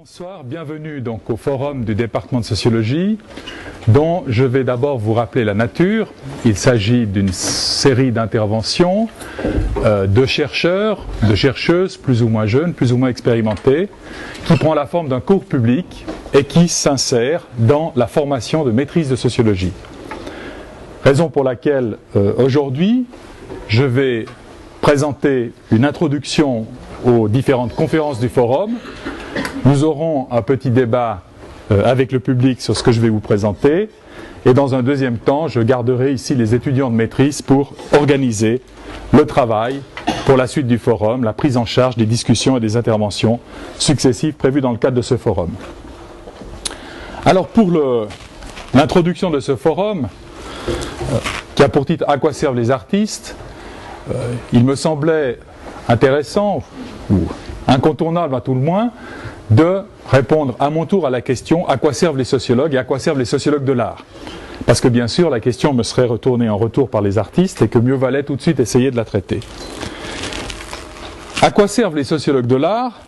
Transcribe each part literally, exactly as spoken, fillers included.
Bonsoir, bienvenue donc au forum du département de sociologie dont je vais d'abord vous rappeler la nature. Il s'agit d'une série d'interventions euh, de chercheurs, de chercheuses plus ou moins jeunes, plus ou moins expérimentés, qui prend la forme d'un cours public et qui s'insère dans la formation de maîtrise de sociologie. Raison pour laquelle euh, aujourd'hui je vais présenter une introduction aux différentes conférences du forum. Nous aurons un petit débat euh, avec le public sur ce que je vais vous présenter. Et dans un deuxième temps, je garderai ici les étudiants de maîtrise pour organiser le travail pour la suite du forum, la prise en charge des discussions et des interventions successives prévues dans le cadre de ce forum. Alors pour l'introduction de ce forum, euh, qui a pour titre « À quoi servent les artistes ?», euh, il me semblait intéressant, ou incontournable à tout le moins, de répondre à mon tour à la question « À quoi servent les sociologues et à quoi servent les sociologues de l'art ?» Parce que bien sûr, la question me serait retournée en retour par les artistes et que mieux valait tout de suite essayer de la traiter. À quoi servent les sociologues de l'art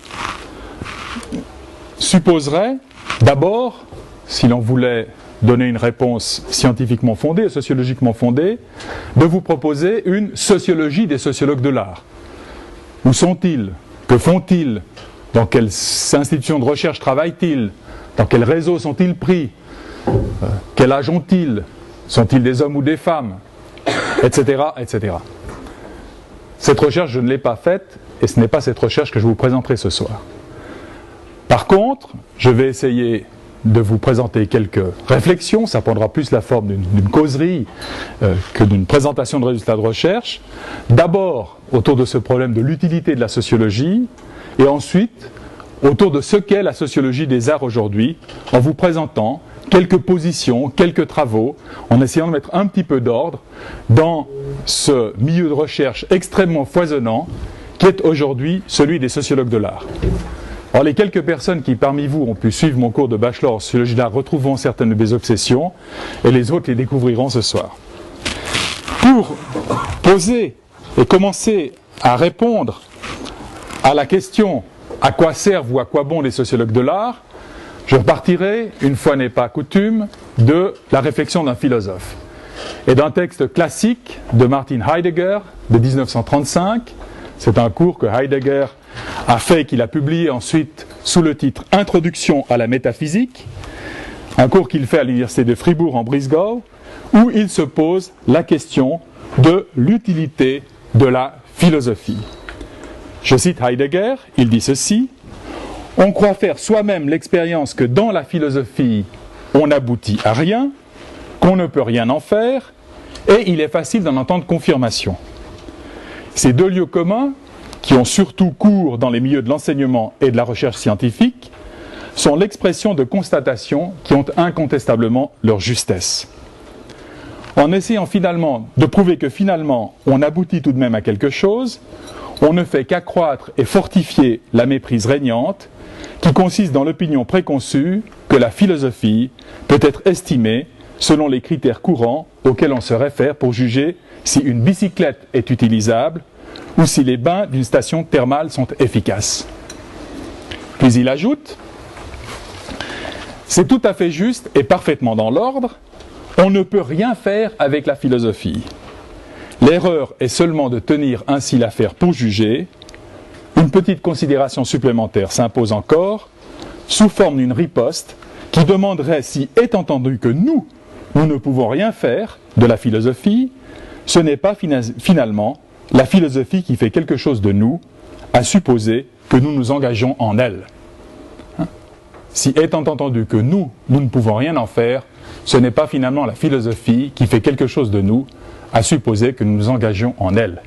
supposerait d'abord, si l'on voulait donner une réponse scientifiquement fondée, sociologiquement fondée, de vous proposer une sociologie des sociologues de l'art. Où sont-ils? Que font-ils? Dans quelles institutions de recherche travaillent-ils? Dans quel réseau sont-ils pris? euh, Quel âge ont-ils? Sont-ils des hommes ou des femmes? Etc. et cetera. Cette recherche, je ne l'ai pas faite, et ce n'est pas cette recherche que je vous présenterai ce soir. Par contre, je vais essayer de vous présenter quelques réflexions. Ça prendra plus la forme d'une causerie euh, que d'une présentation de résultats de recherche. D'abord, autour de ce problème de l'utilité de la sociologie, et ensuite, autour de ce qu'est la sociologie des arts aujourd'hui, en vous présentant quelques positions, quelques travaux, en essayant de mettre un petit peu d'ordre dans ce milieu de recherche extrêmement foisonnant qui est aujourd'hui celui des sociologues de l'art. Alors les quelques personnes qui parmi vous ont pu suivre mon cours de bachelor en sociologie de l'art retrouveront certaines de mes obsessions et les autres les découvriront ce soir. Pour poser et commencer à répondre à la question « À quoi servent ou à quoi bon les sociologues de l'art ?», je repartirai, une fois n'est pas coutume, de la réflexion d'un philosophe et d'un texte classique de Martin Heidegger de mille neuf cent trente-cinq. C'est un cours que Heidegger a fait et qu'il a publié ensuite sous le titre « Introduction à la métaphysique », un cours qu'il fait à l'université de Fribourg en Brisgau, où il se pose la question de l'utilité de la philosophie. Je cite Heidegger, il dit ceci: « On croit faire soi-même l'expérience que dans la philosophie, on n'aboutit à rien, qu'on ne peut rien en faire, et il est facile d'en entendre confirmation. » Ces deux lieux communs, qui ont surtout cours dans les milieux de l'enseignement et de la recherche scientifique, sont l'expression de constatations qui ont incontestablement leur justesse. En essayant finalement de prouver que finalement on aboutit tout de même à quelque chose, on ne fait qu'accroître et fortifier la méprise régnante qui consiste dans l'opinion préconçue que la philosophie peut être estimée selon les critères courants auxquels on se réfère pour juger si une bicyclette est utilisable ou si les bains d'une station thermale sont efficaces. Puis il ajoute: c'est tout à fait juste et parfaitement dans l'ordre, on ne peut rien faire avec la philosophie. L'erreur est seulement de tenir ainsi l'affaire pour juger. Une petite considération supplémentaire s'impose encore, sous forme d'une riposte qui demanderait si, étant entendu que nous, nous ne pouvons rien faire de la philosophie, ce n'est pas finalement la philosophie qui fait quelque chose de nous, à supposer que nous nous engageons en elle. Hein? Si, étant entendu que nous, nous ne pouvons rien en faire, ce n'est pas finalement la philosophie qui fait quelque chose de nous, à supposer que nous nous engagions en elle.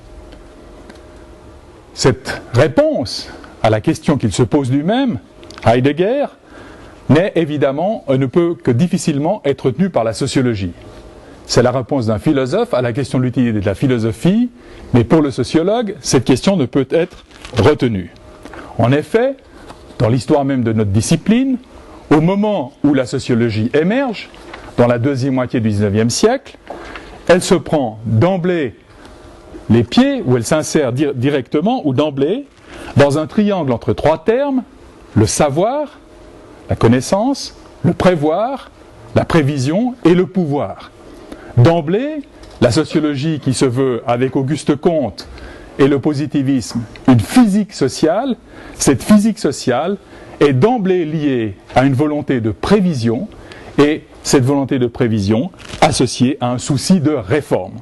Cette réponse à la question qu'il se pose lui-même, Heidegger, n'est évidemment, ne peut que difficilement être tenue par la sociologie. C'est la réponse d'un philosophe à la question de l'utilité de la philosophie, mais pour le sociologue, cette question ne peut être retenue. En effet, dans l'histoire même de notre discipline, au moment où la sociologie émerge, dans la deuxième moitié du dix-neuvième siècle, elle se prend d'emblée les pieds, ou elle s'insère di- directement ou d'emblée, dans un triangle entre trois termes, le savoir, la connaissance, le prévoir, la prévision et le pouvoir. D'emblée, la sociologie qui se veut, avec Auguste Comte et le positivisme, une physique sociale, cette physique sociale est d'emblée liée à une volonté de prévision et cette volonté de prévision associée à un souci de réforme.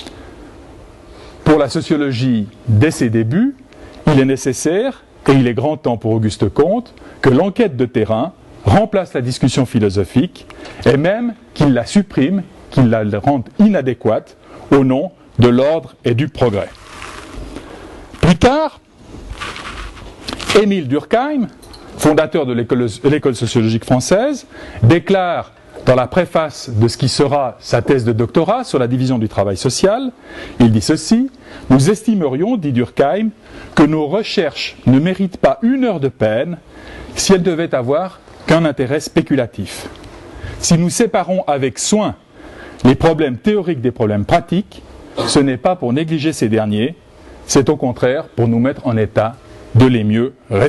Pour la sociologie, dès ses débuts, il est nécessaire, et il est grand temps pour Auguste Comte, que l'enquête de terrain remplace la discussion philosophique et même qu'il la supprime, qu'il la rende inadéquate au nom de l'ordre et du progrès. Plus tard, Émile Durkheim, fondateur de l'école sociologique française, déclare dans la préface de ce qui sera sa thèse de doctorat sur la division du travail social, il dit ceci: « Nous estimerions, dit Durkheim, que nos recherches ne méritent pas une heure de peine si elles devaient avoir qu'un intérêt spéculatif. Si nous séparons avec soin les problèmes théoriques des problèmes pratiques, ce n'est pas pour négliger ces derniers, c'est au contraire pour nous mettre en état de les mieux résoudre. »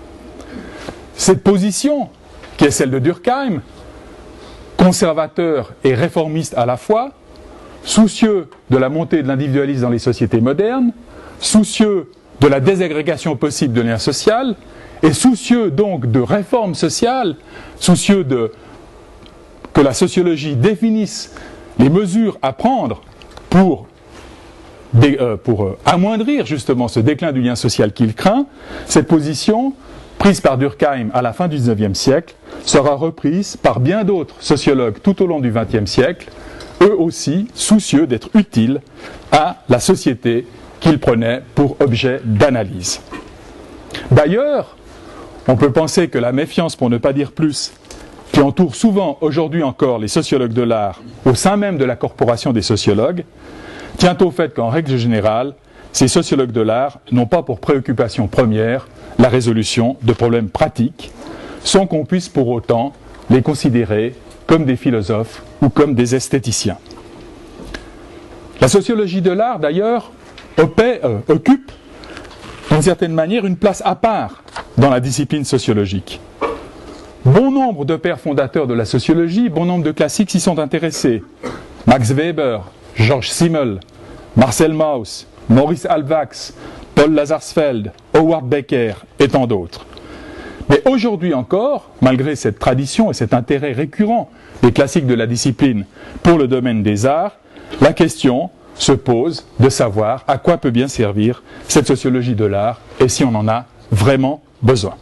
Cette position, qui est celle de Durkheim, conservateur et réformiste à la fois, soucieux de la montée de l'individualisme dans les sociétés modernes, soucieux de la désagrégation possible de liens sociaux, et soucieux donc de réforme sociale, soucieux de, que la sociologie définisse les mesures à prendre pour, dé, euh, pour euh, amoindrir justement ce déclin du lien social qu'il craint, cette position, prise par Durkheim à la fin du dix-neuvième siècle, sera reprise par bien d'autres sociologues tout au long du vingtième siècle, eux aussi soucieux d'être utiles à la société qu'ils prenaient pour objet d'analyse. D'ailleurs, on peut penser que la méfiance, pour ne pas dire plus, qui entoure souvent aujourd'hui encore les sociologues de l'art au sein même de la corporation des sociologues, tient au fait qu'en règle générale, ces sociologues de l'art n'ont pas pour préoccupation première la résolution de problèmes pratiques, sans qu'on puisse pour autant les considérer comme des philosophes ou comme des esthéticiens. La sociologie de l'art, d'ailleurs, euh, occupe d'une certaine manière une place à part dans la discipline sociologique. Bon nombre de pères fondateurs de la sociologie, bon nombre de classiques s'y sont intéressés. Max Weber, Georges Simmel, Marcel Mauss, Maurice Halbwachs, Paul Lazarsfeld, Howard Becker et tant d'autres. Mais aujourd'hui encore, malgré cette tradition et cet intérêt récurrent des classiques de la discipline pour le domaine des arts, la question se pose de savoir à quoi peut bien servir cette sociologie de l'art et si on en a vraiment besoin.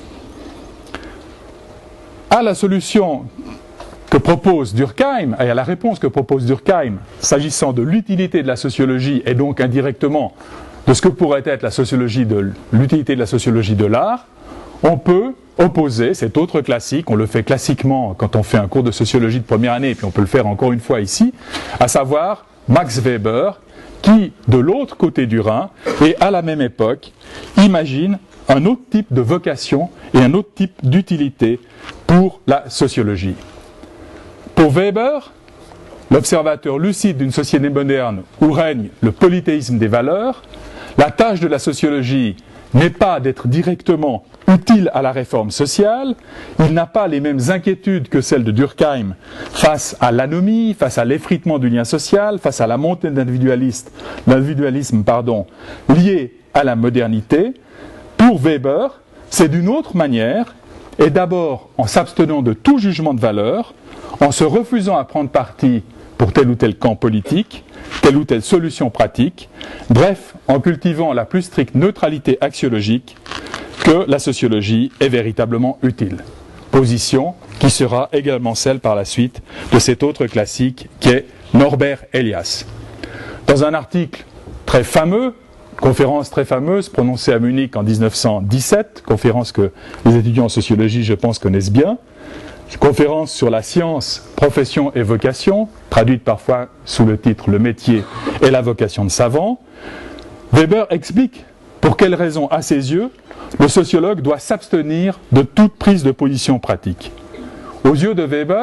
À la solution que propose Durkheim, et à la réponse que propose Durkheim, s'agissant de l'utilité de la sociologie et donc indirectement de ce que pourrait être la sociologie de l'utilité de la sociologie de l'art, on peut opposer cet autre classique, on le fait classiquement quand on fait un cours de sociologie de première année, et puis on peut le faire encore une fois ici, à savoir Max Weber, qui, de l'autre côté du Rhin, et à la même époque, imagine un autre type de vocation et un autre type d'utilité pour la sociologie. Pour Weber, l'observateur lucide d'une société moderne où règne le polythéisme des valeurs, la tâche de la sociologie n'est pas d'être directement utile à la réforme sociale, il n'a pas les mêmes inquiétudes que celles de Durkheim face à l'anomie, face à l'effritement du lien social, face à la montée de l'individualisme pardon, lié à la modernité. Pour Weber, c'est d'une autre manière, et d'abord en s'abstenant de tout jugement de valeur, en se refusant à prendre parti pour tel ou tel camp politique, telle ou telle solution pratique, bref, en cultivant la plus stricte neutralité axiologique, que la sociologie est véritablement utile. Position qui sera également celle par la suite de cet autre classique qu'est Norbert Elias. Dans un article très fameux, conférence très fameuse prononcée à Munich en dix-neuf cent dix-sept, conférence que les étudiants en sociologie, je pense, connaissent bien, conférence sur la science, profession et vocation, traduite parfois sous le titre « Le métier et la vocation de savant », Weber explique pour quelles raisons, à ses yeux, le sociologue doit s'abstenir de toute prise de position pratique. Aux yeux de Weber,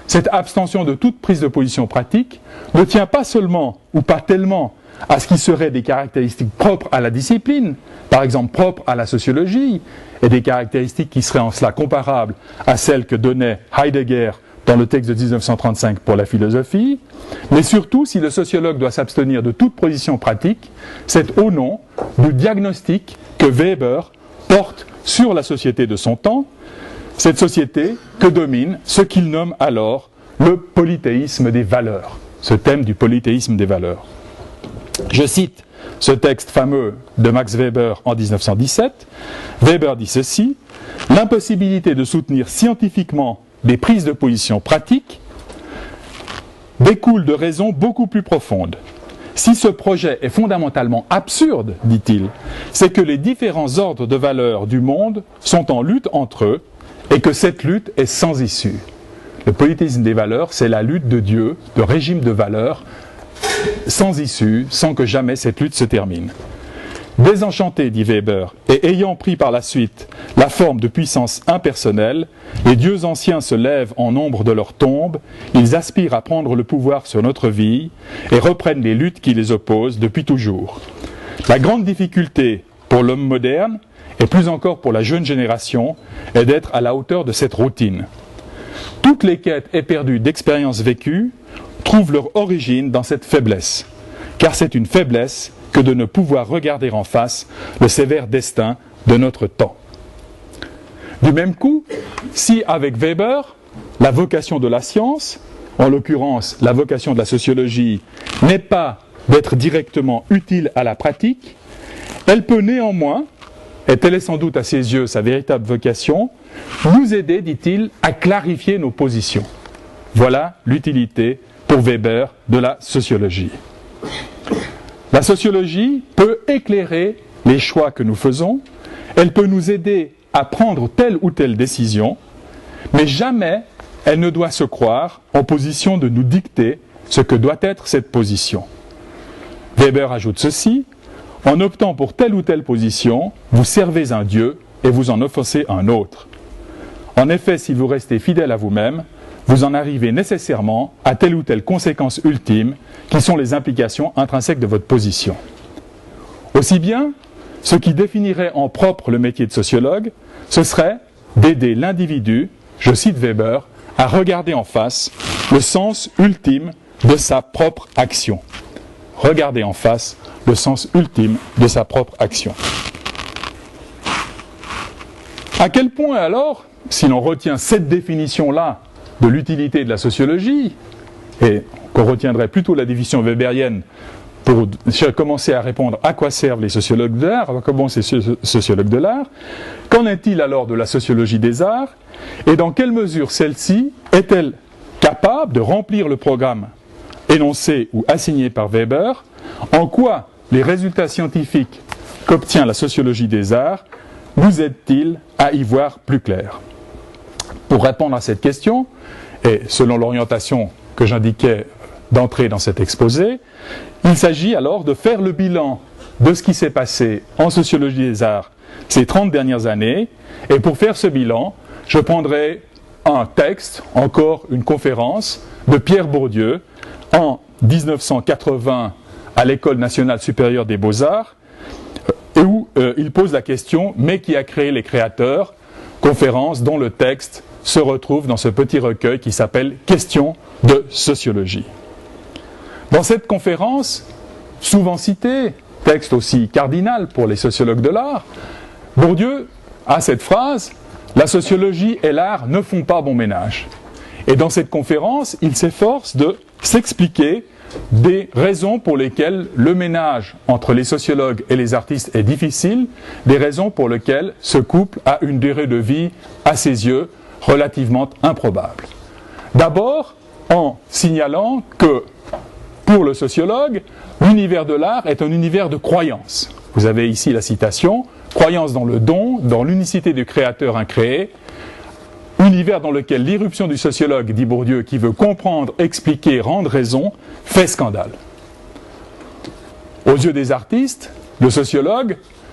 cette abstention de toute prise de position pratique ne tient pas seulement, ou pas tellement, à ce qui serait des caractéristiques propres à la discipline, par exemple propres à la sociologie, et des caractéristiques qui seraient en cela comparables à celles que donnait Heidegger dans le texte de mille neuf cent trente-cinq pour la philosophie, mais surtout, si le sociologue doit s'abstenir de toute position pratique, c'est au nom du diagnostic que Weber porte sur la société de son temps, cette société que domine ce qu'il nomme alors le polythéisme des valeurs, ce thème du polythéisme des valeurs. Je cite ce texte fameux de Max Weber en mille neuf cent dix-sept. Weber dit ceci: « L'impossibilité de soutenir scientifiquement des prises de position pratiques découle de raisons beaucoup plus profondes. Si ce projet est fondamentalement absurde, dit-il, c'est que les différents ordres de valeurs du monde sont en lutte entre eux et que cette lutte est sans issue. Le polythéisme des valeurs, c'est la lutte de Dieu, de régime de valeurs, sans issue, sans que jamais cette lutte se termine. Désenchanté, dit Weber, et ayant pris par la suite la forme de puissance impersonnelle, les dieux anciens se lèvent en nombre de leur tombe, ils aspirent à prendre le pouvoir sur notre vie et reprennent les luttes qui les opposent depuis toujours. La grande difficulté pour l'homme moderne, et plus encore pour la jeune génération, est d'être à la hauteur de cette routine. Toutes les quêtes éperdues d'expériences vécues trouvent leur origine dans cette faiblesse, car c'est une faiblesse que de ne pouvoir regarder en face le sévère destin de notre temps. » Du même coup, si avec Weber, la vocation de la science, en l'occurrence la vocation de la sociologie, n'est pas d'être directement utile à la pratique, elle peut néanmoins, et telle est sans doute à ses yeux sa véritable vocation, nous aider, dit-il, à clarifier nos positions. Voilà l'utilité pour Weber de la sociologie. La sociologie peut éclairer les choix que nous faisons, elle peut nous aider à prendre telle ou telle décision, mais jamais elle ne doit se croire en position de nous dicter ce que doit être cette position. Weber ajoute ceci: « En optant pour telle ou telle position, vous servez un Dieu et vous en offensez un autre. En effet, si vous restez fidèle à vous-même, vous en arrivez nécessairement à telle ou telle conséquence ultime qui sont les implications intrinsèques de votre position. » Aussi bien, ce qui définirait en propre le métier de sociologue, ce serait d'aider l'individu, je cite Weber, à regarder en face le sens ultime de sa propre action. Regarder en face le sens ultime de sa propre action. À quel point alors, si l'on retient cette définition-là de l'utilité de la sociologie, et qu'on retiendrait plutôt la division weberienne pour commencer à répondre à quoi servent les sociologues de l'art, comment ces sociologues de l'art, qu'en est-il alors de la sociologie des arts, et dans quelle mesure celle-ci est-elle capable de remplir le programme énoncé ou assigné par Weber, en quoi les résultats scientifiques qu'obtient la sociologie des arts nous aident-ils à y voir plus clair? Pour répondre à cette question, et selon l'orientation que j'indiquais d'entrer dans cet exposé, il s'agit alors de faire le bilan de ce qui s'est passé en sociologie des arts ces trente dernières années, et pour faire ce bilan, je prendrai un texte, encore une conférence, de Pierre Bourdieu, en mille neuf cent quatre-vingts à l'École nationale supérieure des beaux-arts, où euh, il pose la question « Mais qui a créé les créateurs ?» conférence dont le texte se retrouve dans ce petit recueil qui s'appelle « Questions de sociologie ». Dans cette conférence, souvent citée, texte aussi cardinal pour les sociologues de l'art, Bourdieu a cette phrase « La sociologie et l'art ne font pas bon ménage ». Et dans cette conférence, il s'efforce de s'expliquer des raisons pour lesquelles le ménage entre les sociologues et les artistes est difficile, des raisons pour lesquelles ce couple a une durée de vie, à ses yeux, relativement improbable. D'abord, en signalant que, pour le sociologue, l'univers de l'art est un univers de croyance. Vous avez ici la citation, « Croyance dans le don, dans l'unicité du créateur incréé », univers dans lequel l'irruption du sociologue, dit Bourdieu, qui veut comprendre, expliquer, rendre raison, fait scandale. Aux yeux des artistes, le sociologue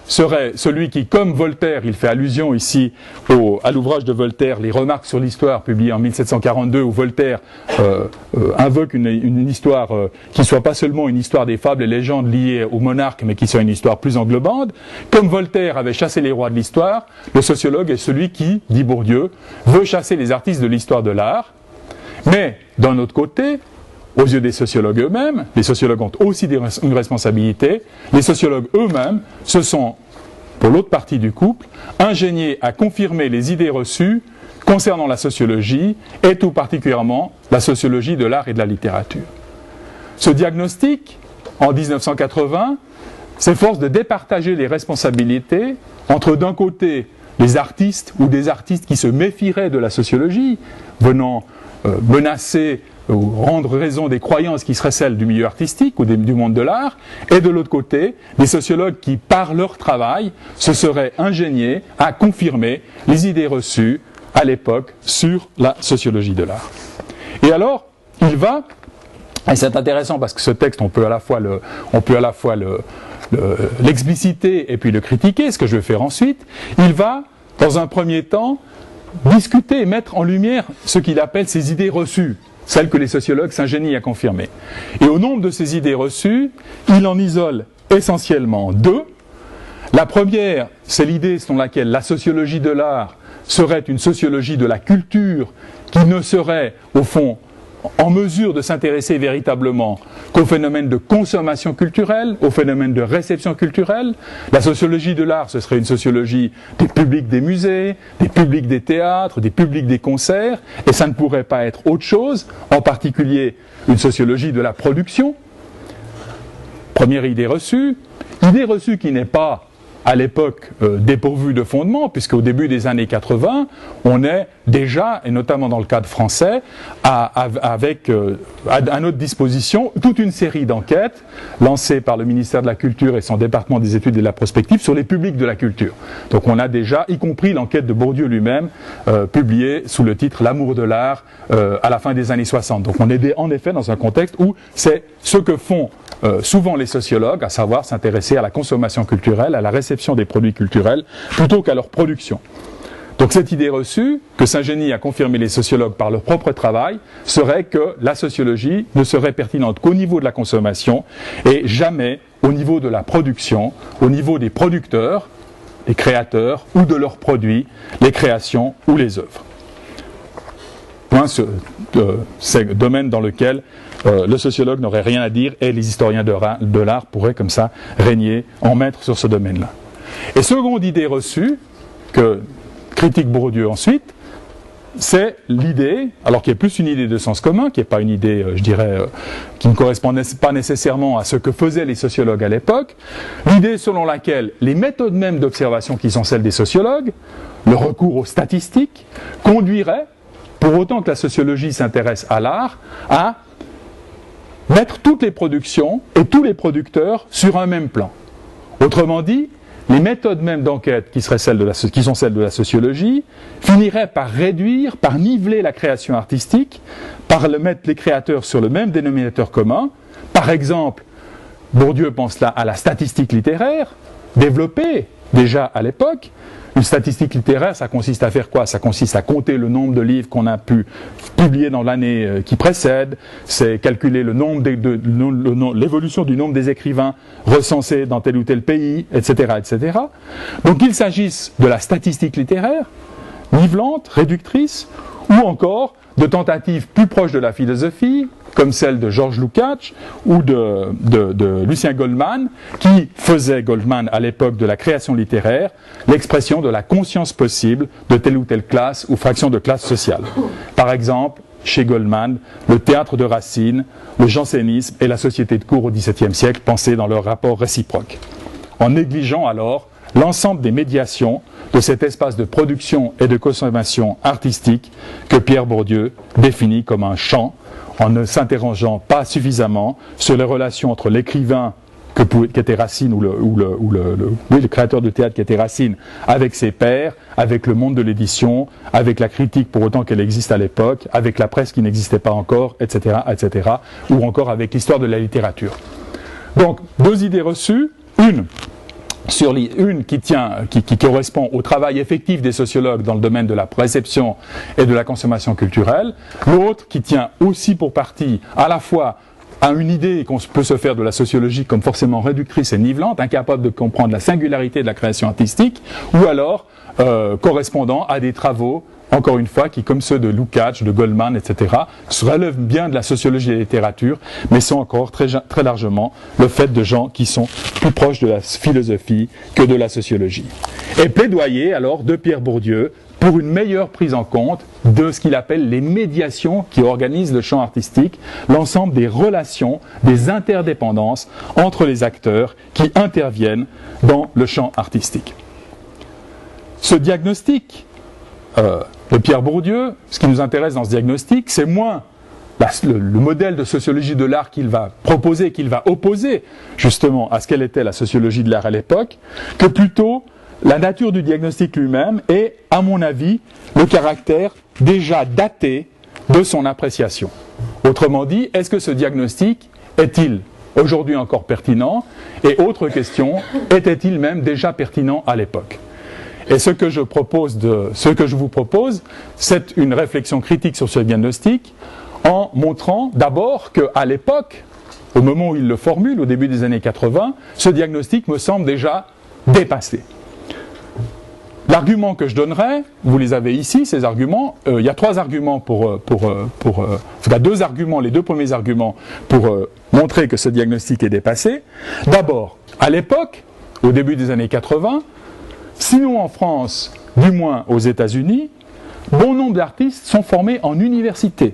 serait celui qui, comme Voltaire, il fait allusion ici au, à l'ouvrage de Voltaire, les Remarques sur l'histoire, publié en mille sept cent quarante-deux, où Voltaire euh, euh, invoque une, une histoire euh, qui ne soit pas seulement une histoire des fables et légendes liées au monarque, mais qui soit une histoire plus englobante. Comme Voltaire avait chassé les rois de l'histoire, le sociologue est celui qui, dit Bourdieu, veut chasser les artistes de l'histoire de l'art. Mais, d'un autre côté, aux yeux des sociologues eux-mêmes, les sociologues ont aussi des, une responsabilité, les sociologues eux-mêmes se sont, pour l'autre partie du couple, ingéniés à confirmer les idées reçues concernant la sociologie, et tout particulièrement la sociologie de l'art et de la littérature. Ce diagnostic, en mille neuf cent quatre-vingts, s'efforce de départager les responsabilités entre, d'un côté, les artistes ou des artistes qui se méfieraient de la sociologie, venant euh, menacer ou rendre raison des croyances qui seraient celles du milieu artistique ou des, du monde de l'art, et de l'autre côté, des sociologues qui, par leur travail, se seraient ingéniés à confirmer les idées reçues à l'époque sur la sociologie de l'art. Et alors, il va, et c'est intéressant parce que ce texte, on peut à la fois le, on peut à la fois le, le, l'expliciter et puis le critiquer, ce que je vais faire ensuite. Il va, dans un premier temps, discuter et mettre en lumière ce qu'il appelle ces idées reçues, celles que les sociologues s'ingénient à confirmer. Et au nombre de ces idées reçues, il en isole essentiellement deux. La première, c'est l'idée selon laquelle la sociologie de l'art serait une sociologie de la culture qui ne serait, au fond, en mesure de s'intéresser véritablement qu'au phénomène de consommation culturelle, au phénomène de réception culturelle. La sociologie de l'art, ce serait une sociologie des publics des musées, des publics des théâtres, des publics des concerts, et ça ne pourrait pas être autre chose, en particulier une sociologie de la production. Première idée reçue, idée reçue qui n'est pas à l'époque euh, dépourvu de fondement, puisqu'au début des années quatre-vingts, on est déjà, et notamment dans le cadre français, à, à, avec euh, à, à notre disposition toute une série d'enquêtes lancées par le ministère de la Culture et son département des études et de la prospective sur les publics de la culture. Donc on a déjà, y compris l'enquête de Bourdieu lui-même, euh, publiée sous le titre « L'amour de l'art euh, » à la fin des années soixante. Donc on est en effet dans un contexte où c'est ce que font Euh, souvent les sociologues, à savoir s'intéresser à la consommation culturelle, à la réception des produits culturels, plutôt qu'à leur production. Donc cette idée reçue, que s'ingénient à confirmer les sociologues par leur propre travail, serait que la sociologie ne serait pertinente qu'au niveau de la consommation et jamais au niveau de la production, au niveau des producteurs, des créateurs ou de leurs produits, les créations ou les œuvres. Point, ce, euh, c'est le domaine dans lequel euh, le sociologue n'aurait rien à dire et les historiens de, de l'art pourraient comme ça régner en maître sur ce domaine-là. Et seconde idée reçue, que critique Bourdieu ensuite, c'est l'idée, alors qui est plus une idée de sens commun, qui n'est pas une idée, euh, je dirais, euh, qui ne correspond pas nécessairement à ce que faisaient les sociologues à l'époque, l'idée selon laquelle les méthodes mêmes d'observation qui sont celles des sociologues, le recours aux statistiques, conduiraient, pour autant que la sociologie s'intéresse à l'art, à mettre toutes les productions et tous les producteurs sur un même plan. Autrement dit, les méthodes mêmes d'enquête qui, seraient celles de la, qui sont celles de la sociologie finiraient par réduire, par niveler la création artistique, par le mettre les créateurs sur le même dénominateur commun. Par exemple, Bourdieu pense là à la statistique littéraire, développée déjà à l'époque. Une statistique littéraire, ça consiste à faire quoi? Ça consiste à compter le nombre de livres qu'on a pu publier dans l'année qui précède, c'est calculer le nombre de, de, de, l'évolution du nombre des écrivains recensés dans tel ou tel pays, et cetera, et cetera. Donc qu'il s'agisse de la statistique littéraire, nivelante, réductrice, ou encore de tentatives plus proches de la philosophie, comme celle de Georges Lukács ou de, de, de Lucien Goldman, qui faisait, Goldman, à l'époque de la création littéraire, l'expression de la conscience possible de telle ou telle classe ou fraction de classe sociale. Par exemple, chez Goldman, le théâtre de Racine, le jansénisme et la société de cour au dix-septième siècle pensés dans leur rapport réciproque. En négligeant alors l'ensemble des médiations de cet espace de production et de consommation artistique que Pierre Bourdieu définit comme un champ, en ne s'interrogeant pas suffisamment sur les relations entre l'écrivain que qu'était Racine ou, le, ou, le, ou le, le, oui, le créateur de théâtre qui était Racine avec ses pairs, avec le monde de l'édition, avec la critique pour autant qu'elle existe à l'époque, avec la presse qui n'existait pas encore, et cetera, et cetera, ou encore avec l'histoire de la littérature. Donc, deux idées reçues. Une, sur les, une qui, tient, qui, qui correspond au travail effectif des sociologues dans le domaine de la réception et de la consommation culturelle, l'autre qui tient aussi pour partie à la fois à une idée qu'on peut se faire de la sociologie comme forcément réductrice et nivelante, incapable de comprendre la singularité de la création artistique, ou alors euh, correspondant à des travaux, encore une fois, qui, comme ceux de Lukács, de Goldman, et cetera, se relèvent bien de la sociologie et de la littérature, mais sont encore très, très largement le fait de gens qui sont plus proches de la philosophie que de la sociologie. Et plaidoyer, alors, de Pierre Bourdieu pour une meilleure prise en compte de ce qu'il appelle les médiations qui organisent le champ artistique, l'ensemble des relations, des interdépendances entre les acteurs qui interviennent dans le champ artistique. Ce diagnostic euh, de Pierre Bourdieu, ce qui nous intéresse dans ce diagnostic, c'est moins la, le, le modèle de sociologie de l'art qu'il va proposer, qu'il va opposer justement à ce qu'elle était la sociologie de l'art à l'époque, que plutôt la nature du diagnostic lui-même et, à mon avis, le caractère déjà daté de son appréciation. Autrement dit, est-ce que ce diagnostic est-il aujourd'hui encore pertinent? Et autre question, était-il même déjà pertinent à l'époque? Et ce que je propose de, ce que je vous propose, c'est une réflexion critique sur ce diagnostic en montrant d'abord qu'à l'époque, au moment où il le formule, au début des années quatre-vingts, ce diagnostic me semble déjà dépassé. L'argument que je donnerai, vous les avez ici, ces arguments, euh, il y a trois arguments pour, pour, pour euh, enfin deux arguments, les deux premiers arguments pour euh, montrer que ce diagnostic est dépassé. D'abord, à l'époque, au début des années quatre-vingts, sinon en France, du moins aux États-Unis, bon nombre d'artistes sont formés en université.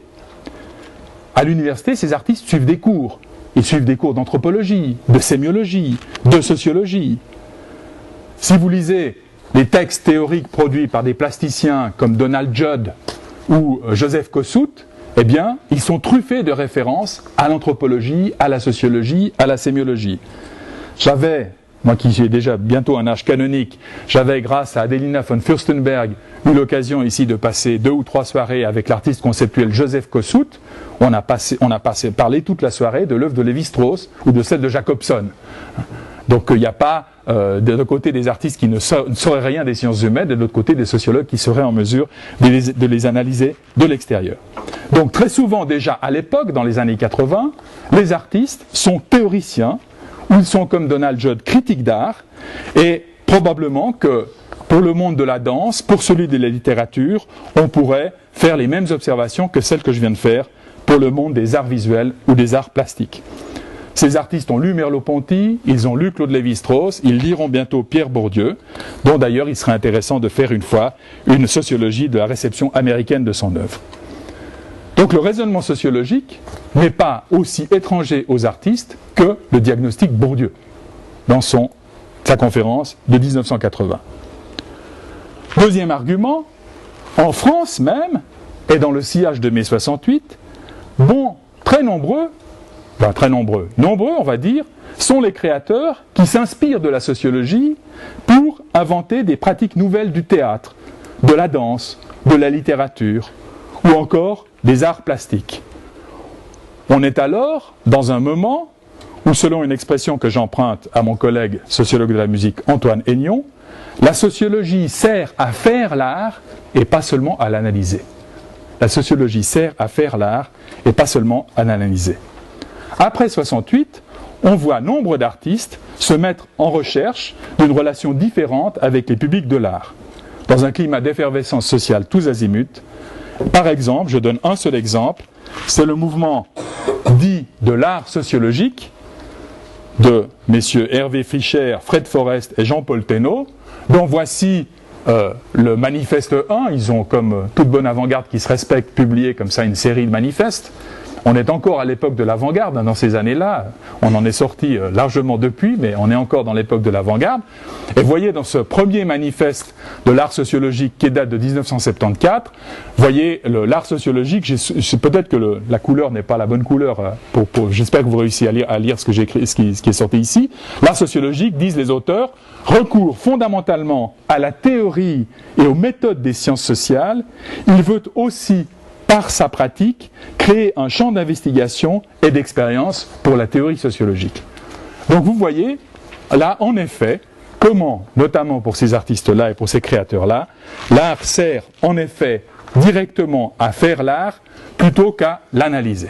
À l'université, ces artistes suivent des cours. Ils suivent des cours d'anthropologie, de sémiologie, de sociologie. Si vous lisez les textes théoriques produits par des plasticiens comme Donald Judd ou Joseph Kossut, eh bien, ils sont truffés de références à l'anthropologie, à la sociologie, à la sémiologie. J'avais, moi qui suis déjà bientôt un âge canonique, j'avais, grâce à Adelina von Furstenberg, eu l'occasion ici de passer deux ou trois soirées avec l'artiste conceptuel Joseph Kossut. On a, passé, on a passé, parlé toute la soirée de l'œuvre de Lévi-Strauss ou de celle de Jacobson. Donc il n'y a pas euh, d'un côté des artistes qui ne, sa ne sauraient rien des sciences humaines, et de l'autre côté des sociologues qui seraient en mesure de les, de les analyser de l'extérieur. Donc très souvent déjà à l'époque, dans les années quatre-vingts, les artistes sont théoriciens, ou ils sont comme Donald Judd critiques d'art, et probablement que pour le monde de la danse, pour celui de la littérature, on pourrait faire les mêmes observations que celles que je viens de faire pour le monde des arts visuels ou des arts plastiques. Ces artistes ont lu Merleau-Ponty, ils ont lu Claude Lévi-Strauss, ils liront bientôt Pierre Bourdieu, dont d'ailleurs il serait intéressant de faire une fois une sociologie de la réception américaine de son œuvre. Donc le raisonnement sociologique n'est pas aussi étranger aux artistes que le diagnostic Bourdieu, dans son, sa conférence de mille neuf cent quatre-vingts. Deuxième argument, en France même, et dans le sillage de mai soixante-huit, bon, très nombreux, Enfin, très nombreux, nombreux on va dire, sont les créateurs qui s'inspirent de la sociologie pour inventer des pratiques nouvelles du théâtre, de la danse, de la littérature, ou encore des arts plastiques. On est alors dans un moment où, selon une expression que j'emprunte à mon collègue sociologue de la musique Antoine Aignon, la sociologie sert à faire l'art et pas seulement à l'analyser. La sociologie sert à faire l'art et pas seulement à l'analyser. Après soixante-huit, on voit nombre d'artistes se mettre en recherche d'une relation différente avec les publics de l'art, dans un climat d'effervescence sociale tous azimuts. Par exemple, je donne un seul exemple, c'est le mouvement dit de l'art sociologique de messieurs Hervé Fischer, Fred Forest et Jean-Paul Thénault, dont voici euh, le manifeste un. Ils ont, comme euh, toute bonne avant-garde qui se respecte, publié comme ça une série de manifestes. On est encore à l'époque de l'avant-garde, hein, dans ces années-là. On en est sorti euh, largement depuis, mais on est encore dans l'époque de l'avant-garde. Et vous voyez dans ce premier manifeste de l'art sociologique qui date de mille neuf cent soixante-quatorze, voyez l'art sociologique, peut-être que le, la couleur n'est pas la bonne couleur, euh, pour, pour, j'espère que vous réussissez à lire, à lire ce, que j'ai écrit, ce, qui, ce qui est sorti ici. L'art sociologique, disent les auteurs, recourt fondamentalement à la théorie et aux méthodes des sciences sociales. Il veut aussi, par sa pratique, créer un champ d'investigation et d'expérience pour la théorie sociologique. Donc vous voyez, là, en effet, comment, notamment pour ces artistes-là et pour ces créateurs-là, l'art sert en effet directement à faire l'art plutôt qu'à l'analyser.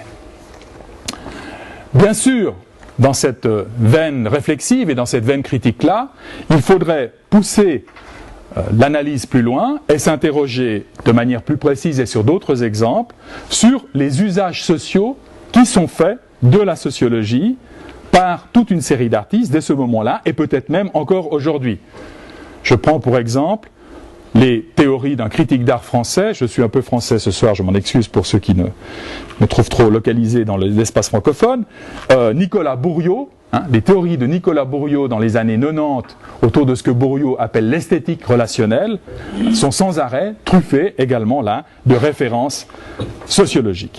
Bien sûr, dans cette veine réflexive et dans cette veine critique-là, il faudrait pousser euh, l'analyse plus loin et s'interroger de manière plus précise et sur d'autres exemples sur les usages sociaux qui sont faits de la sociologie par toute une série d'artistes dès ce moment-là et peut-être même encore aujourd'hui. Je prends pour exemple les théories d'un critique d'art français. Je suis un peu français ce soir, je m'en excuse pour ceux qui ne me trouvent trop localisé dans l'espace francophone. Euh, Nicolas Bourriaud, hein, les théories de Nicolas Bourriaud dans les années quatre-vingt-dix, autour de ce que Bourriaud appelle l'esthétique relationnelle, sont sans arrêt truffées également là de références sociologiques.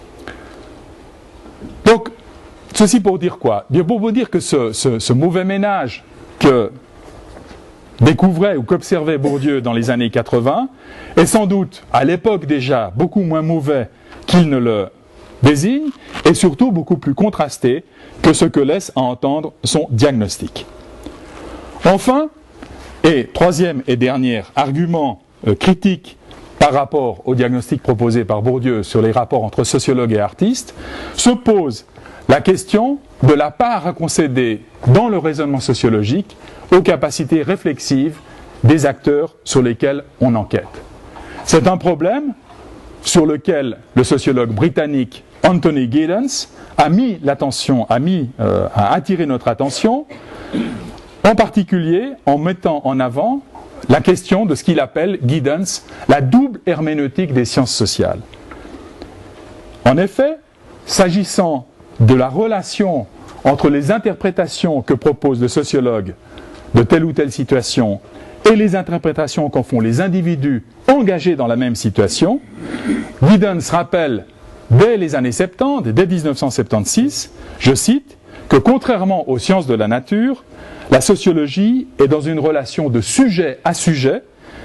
Donc, ceci pour dire quoi? Bien, pour vous dire que ce, ce, ce mauvais ménage que découvrait ou qu'observait Bourdieu dans les années quatre-vingts est sans doute, à l'époque déjà, beaucoup moins mauvais qu'il ne le désigne et surtout beaucoup plus contrasté que ce que laisse à entendre son diagnostic. Enfin, et troisième et dernier argument euh, critique par rapport au diagnostic proposé par Bourdieu sur les rapports entre sociologues et artistes, se pose la question de la part à concéder dans le raisonnement sociologique aux capacités réflexives des acteurs sur lesquels on enquête. C'est un problème sur lequel le sociologue britannique Anthony Giddens a mis l'attention, a mis, euh, a attiré notre attention, en particulier en mettant en avant la question de ce qu'il appelle, Giddens, la double herméneutique des sciences sociales. En effet, s'agissant de la relation entre les interprétations que propose le sociologue de telle ou telle situation et les interprétations qu'en font les individus engagés dans la même situation, Giddens rappelle dès les années soixante-dix, dès mille neuf cent soixante-seize, je cite, que contrairement aux sciences de la nature, la sociologie est dans une relation de sujet à sujet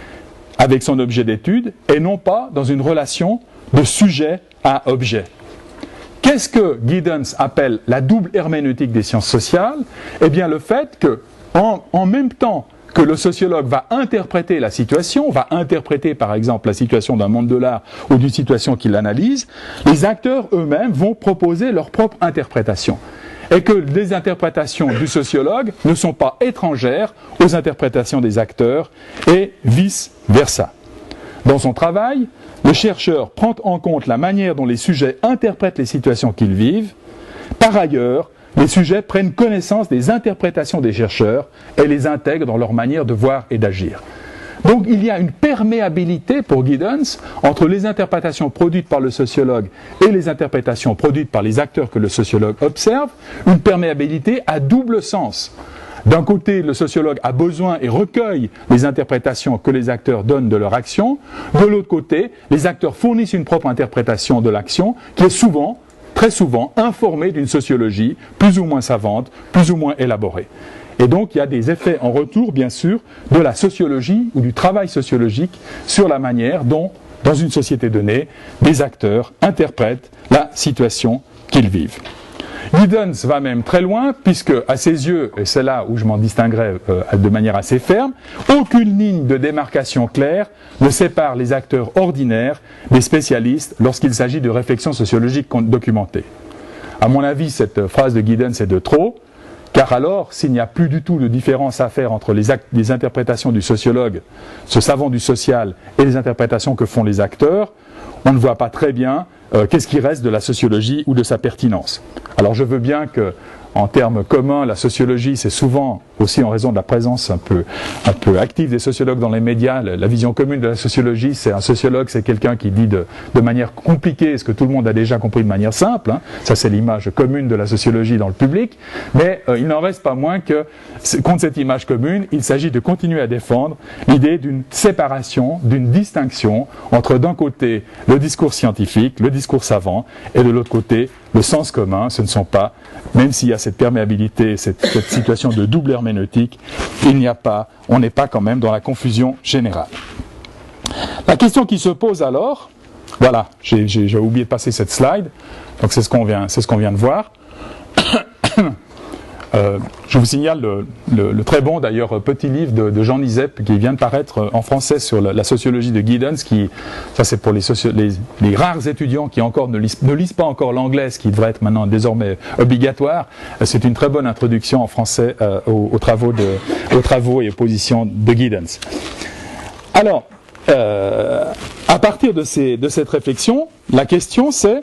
avec son objet d'étude et non pas dans une relation de sujet à objet. Qu'est-ce que Giddens appelle la double herméneutique des sciences sociales? Eh bien le fait que, en, en même temps que le sociologue va interpréter la situation, va interpréter par exemple la situation d'un monde de l'art ou d'une situation qu'il analyse, les acteurs eux-mêmes vont proposer leur propre interprétation. Et que les interprétations du sociologue ne sont pas étrangères aux interprétations des acteurs et vice-versa. Dans son travail, le chercheur prend en compte la manière dont les sujets interprètent les situations qu'ils vivent. Par ailleurs, les sujets prennent connaissance des interprétations des chercheurs et les intègrent dans leur manière de voir et d'agir. Donc il y a une perméabilité pour Giddens entre les interprétations produites par le sociologue et les interprétations produites par les acteurs que le sociologue observe, une perméabilité à double sens. D'un côté, le sociologue a besoin et recueille les interprétations que les acteurs donnent de leur action. De l'autre côté, les acteurs fournissent une propre interprétation de l'action qui est souvent, très souvent, informée d'une sociologie plus ou moins savante, plus ou moins élaborée. Et donc, il y a des effets en retour, bien sûr, de la sociologie ou du travail sociologique sur la manière dont, dans une société donnée, des acteurs interprètent la situation qu'ils vivent. Giddens va même très loin, puisque, à ses yeux, et c'est là où je m'en distinguerai euh, de manière assez ferme, aucune ligne de démarcation claire ne sépare les acteurs ordinaires des spécialistes lorsqu'il s'agit de réflexion sociologique documentée. À mon avis, cette phrase de Giddens est de trop, car alors, s'il n'y a plus du tout de différence à faire entre les, actes, les interprétations du sociologue, ce savant du social, et les interprétations que font les acteurs, on ne voit pas très bien euh, qu'est-ce qui reste de la sociologie ou de sa pertinence. Alors je veux bien que, en termes communs, la sociologie, c'est souvent, aussi en raison de la présence un peu, un peu active des sociologues dans les médias, la, la vision commune de la sociologie, c'est un sociologue, c'est quelqu'un qui dit de, de manière compliquée ce que tout le monde a déjà compris de manière simple, hein. Ça c'est l'image commune de la sociologie dans le public, mais euh, il n'en reste pas moins que, contre cette image commune, il s'agit de continuer à défendre l'idée d'une séparation, d'une distinction entre d'un côté le discours scientifique, le discours savant, et de l'autre côté le sens commun. Ce ne sont pas, même s'il y a cette perméabilité, cette, cette situation de double herméneutique, il n'y a pas, on n'est pas quand même dans la confusion générale. La question qui se pose alors, voilà, j'ai, j'ai, j'ai oublié de passer cette slide, donc c'est ce qu'on vient, c'est ce qu'on vient de voir. Euh, je vous signale le, le, le très bon d'ailleurs petit livre de, de Jean Nizep qui vient de paraître en français sur la, la sociologie de Giddens, qui, ça c'est pour les, socio, les, les rares étudiants qui encore ne lisent, ne lisent pas encore l'anglais, ce qui devrait être maintenant désormais obligatoire. C'est une très bonne introduction en français euh, aux, aux, travaux de, aux travaux et aux positions de Giddens. Alors, euh, à partir de, ces, de cette réflexion, la question c'est,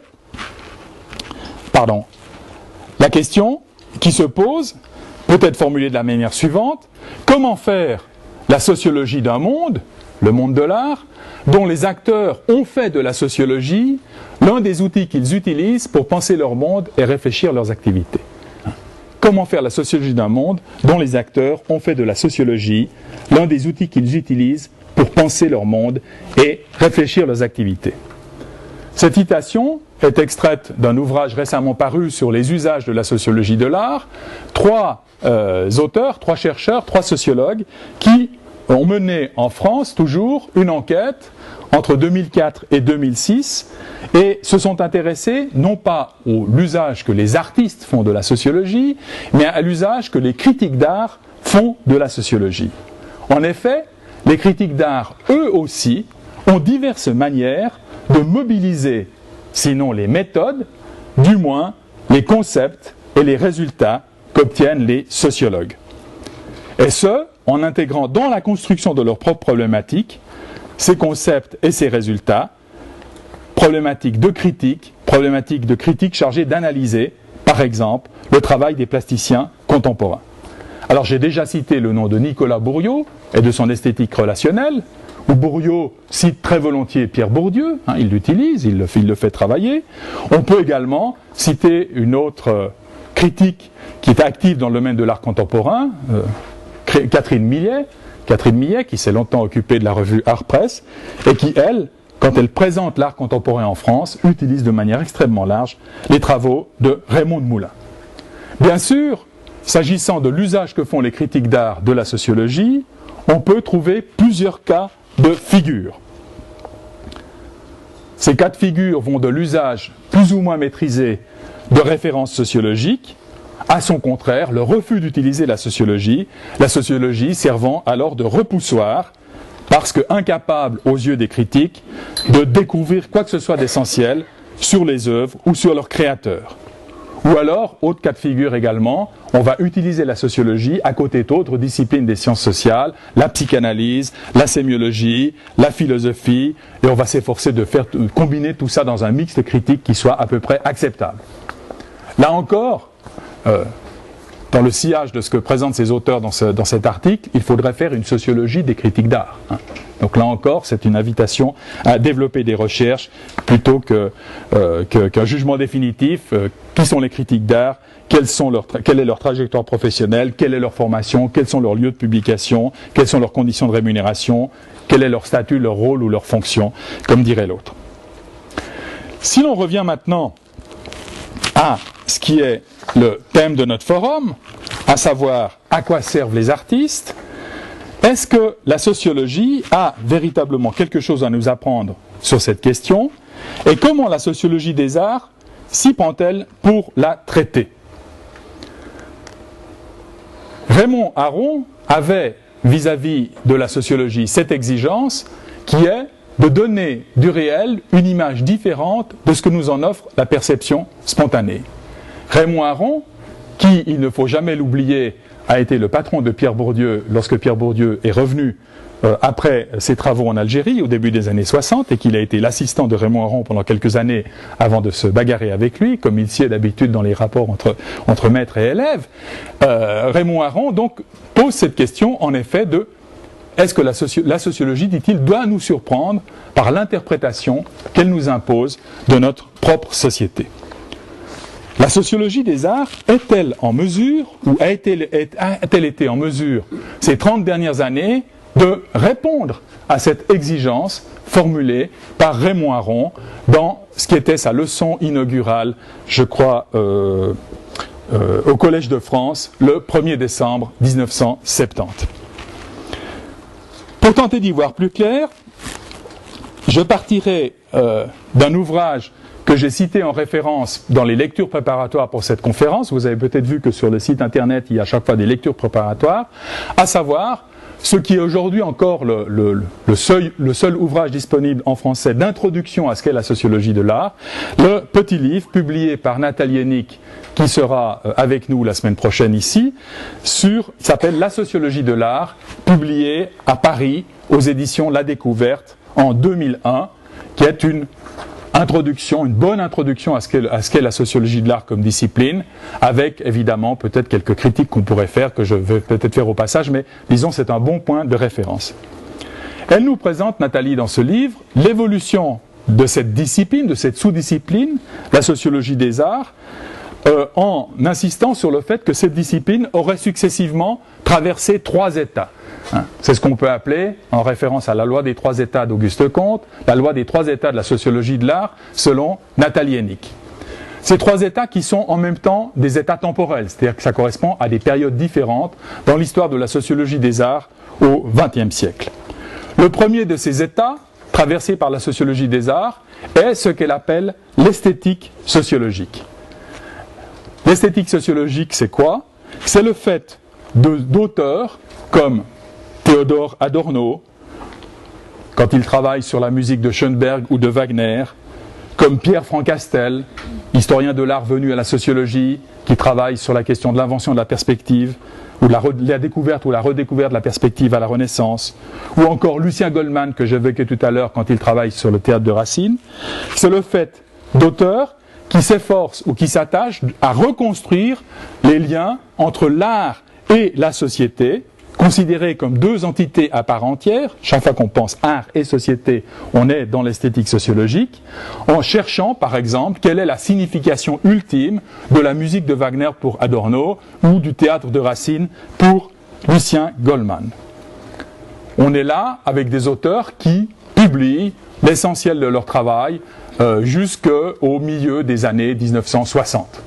pardon, la question qui se pose peut être formulée de la manière suivante: comment faire la sociologie d'un monde, le monde de l'art, dont les acteurs ont fait de la sociologie l'un des outils qu'ils utilisent pour penser leur monde et réfléchir leurs activités. Comment faire la sociologie d'un monde dont les acteurs ont fait de la sociologie l'un des outils qu'ils utilisent pour penser leur monde et réfléchir leurs activités. Cette citation est extraite d'un ouvrage récemment paru sur les usages de la sociologie de l'art. Trois euh, auteurs, trois chercheurs, trois sociologues qui ont mené en France toujours une enquête entre deux mille quatre et deux mille six et se sont intéressés non pas à l'usage que les artistes font de la sociologie, mais à l'usage que les critiques d'art font de la sociologie. En effet, les critiques d'art, eux aussi, ont diverses manières de mobiliser, sinon les méthodes, du moins les concepts et les résultats qu'obtiennent les sociologues. Et ce, en intégrant dans la construction de leur propre problématique ces concepts et ces résultats, problématiques de critique, problématiques de critique chargées d'analyser, par exemple, le travail des plasticiens contemporains. Alors j'ai déjà cité le nom de Nicolas Bourriaud et de son esthétique relationnelle, où Bourriaud cite très volontiers Pierre Bourdieu, hein, il l'utilise, il le, il le fait travailler. On peut également citer une autre euh, critique qui est active dans le domaine de l'art contemporain, euh, Catherine Millet, Catherine Millet, qui s'est longtemps occupée de la revue Art Press, et qui, elle, quand elle présente l'art contemporain en France, utilise de manière extrêmement large les travaux de Raymond de Moulin. Bien sûr, s'agissant de l'usage que font les critiques d'art de la sociologie, on peut trouver plusieurs cas de figure. Ces cas de figure vont de l'usage plus ou moins maîtrisé de références sociologiques à son contraire le refus d'utiliser la sociologie, la sociologie servant alors de repoussoir parce que incapable aux yeux des critiques de découvrir quoi que ce soit d'essentiel sur les œuvres ou sur leurs créateurs. Ou alors, autre cas de figure également, on va utiliser la sociologie à côté d'autres disciplines des sciences sociales, la psychanalyse, la sémiologie, la philosophie, et on va s'efforcer de faire de combiner tout ça dans un mix de critiques qui soit à peu près acceptable. Là encore, euh, dans le sillage de ce que présentent ces auteurs dans, ce, dans cet article, il faudrait faire une sociologie des critiques d'art. Hein. Donc là encore, c'est une invitation à développer des recherches plutôt que, euh, que, qu'un jugement définitif. Euh, qui sont les critiques d'art, quelles sont leurs tra- quelle est leur trajectoire professionnelle, quelle est leur formation, quels sont leurs lieux de publication, quelles sont leurs conditions de rémunération, quel est leur statut, leur rôle ou leur fonction, comme dirait l'autre. Si l'on revient maintenant à ce qui est le thème de notre forum, à savoir à quoi servent les artistes, est-ce que la sociologie a véritablement quelque chose à nous apprendre sur cette question, et comment la sociologie des arts s'y prend-elle pour la traiter? Raymond Aron avait vis-à-vis de la sociologie cette exigence qui est de donner du réel une image différente de ce que nous en offre la perception spontanée. Raymond Aron, qui, il ne faut jamais l'oublier, a été le patron de Pierre Bourdieu lorsque Pierre Bourdieu est revenu euh, après ses travaux en Algérie au début des années soixante et qu'il a été l'assistant de Raymond Aron pendant quelques années avant de se bagarrer avec lui, comme il sied d'habitude dans les rapports entre, entre maître et élève. Euh, Raymond Aron donc pose cette question en effet de est-ce que la, socio- la sociologie, dit-il, doit nous surprendre par l'interprétation qu'elle nous impose de notre propre société? La sociologie des arts est-elle en mesure, ou a-t-elle, a-t-elle été en mesure, ces trente dernières années, de répondre à cette exigence formulée par Raymond Aron dans ce qui était sa leçon inaugurale, je crois, euh, euh, au Collège de France, le premier décembre mille neuf cent soixante-dix. Pour tenter d'y voir plus clair, je partirai euh, d'un ouvrage que que j'ai cité en référence dans les lectures préparatoires pour cette conférence. Vous avez peut-être vu que sur le site internet, il y a à chaque fois des lectures préparatoires, à savoir ce qui est aujourd'hui encore le, le, le, seul, le seul ouvrage disponible en français d'introduction à ce qu'est la sociologie de l'art, le petit livre publié par Nathalie Hennig, qui sera avec nous la semaine prochaine ici, sur, il s'appelle La sociologie de l'art, publié à Paris aux éditions La Découverte en deux mille un, qui est une introduction, une bonne introduction à ce qu'est, à ce qu'est la sociologie de l'art comme discipline, avec évidemment peut-être quelques critiques qu'on pourrait faire, que je vais peut-être faire au passage, mais disons c'est un bon point de référence. Elle nous présente, Nathalie, dans ce livre, l'évolution de cette discipline, de cette sous-discipline, la sociologie des arts, euh, en insistant sur le fait que cette discipline aurait successivement traversé trois états. Hein. C'est ce qu'on peut appeler, en référence à la loi des trois états d'Auguste Comte, la loi des trois états de la sociologie de l'art, selon Nathalie Hennig. Ces trois états qui sont en même temps des états temporels, c'est-à-dire que ça correspond à des périodes différentes dans l'histoire de la sociologie des arts au vingtième siècle. Le premier de ces états, traversé par la sociologie des arts, est ce qu'elle appelle l'esthétique sociologique. L'esthétique sociologique, c'est quoi? C'est le fait de, d'auteurs comme Théodore Adorno, quand il travaille sur la musique de Schoenberg ou de Wagner, comme Pierre Francastel, historien de l'art venu à la sociologie, qui travaille sur la question de l'invention de la perspective, ou de la, la découverte ou la redécouverte de la perspective à la Renaissance, ou encore Lucien Goldman, que j'évoquais tout à l'heure quand il travaille sur le théâtre de Racine. C'est le fait d'auteurs qui s'efforcent ou qui s'attachent à reconstruire les liens entre l'art et la société, considérés comme deux entités à part entière. Chaque fois qu'on pense art et société, on est dans l'esthétique sociologique, en cherchant par exemple quelle est la signification ultime de la musique de Wagner pour Adorno ou du théâtre de Racine pour Lucien Goldman. On est là avec des auteurs qui publient l'essentiel de leur travail euh, jusqu'au milieu des années mille neuf cent soixante.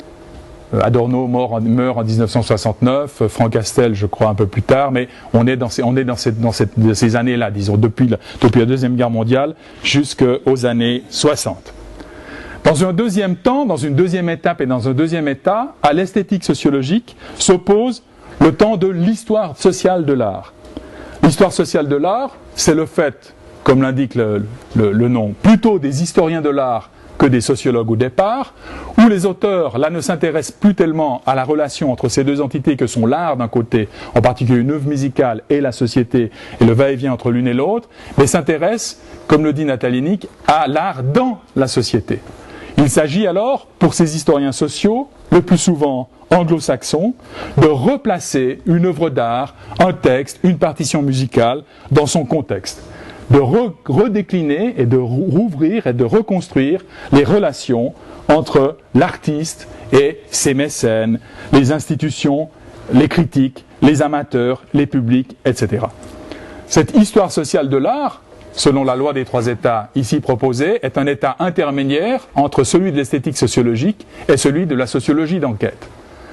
Adorno meurt en, meurt en mille neuf cent soixante-neuf, Francastel je crois un peu plus tard, mais on est dans ces, on est dans cette, dans cette, ces années-là, disons, depuis la, depuis la Deuxième Guerre mondiale jusqu'aux années soixante. Dans un deuxième temps, dans une deuxième étape et dans un deuxième état, à l'esthétique sociologique s'oppose le temps de l'histoire sociale de l'art. L'histoire sociale de l'art, c'est le fait, comme l'indique le, le, le nom, plutôt des historiens de l'art que des sociologues au départ, où les auteurs, là, ne s'intéressent plus tellement à la relation entre ces deux entités que sont l'art d'un côté, en particulier une œuvre musicale, et la société, et le va-et-vient entre l'une et l'autre, mais s'intéressent, comme le dit Nathalie Hennig, à l'art dans la société. Il s'agit alors, pour ces historiens sociaux, le plus souvent anglo-saxons, de replacer une œuvre d'art, un texte, une partition musicale, dans son contexte, de re redécliner et de rouvrir et de reconstruire les relations entre l'artiste et ses mécènes, les institutions, les critiques, les amateurs, les publics, et cetera. Cette histoire sociale de l'art, selon la loi des trois états ici proposée, est un état intermédiaire entre celui de l'esthétique sociologique et celui de la sociologie d'enquête.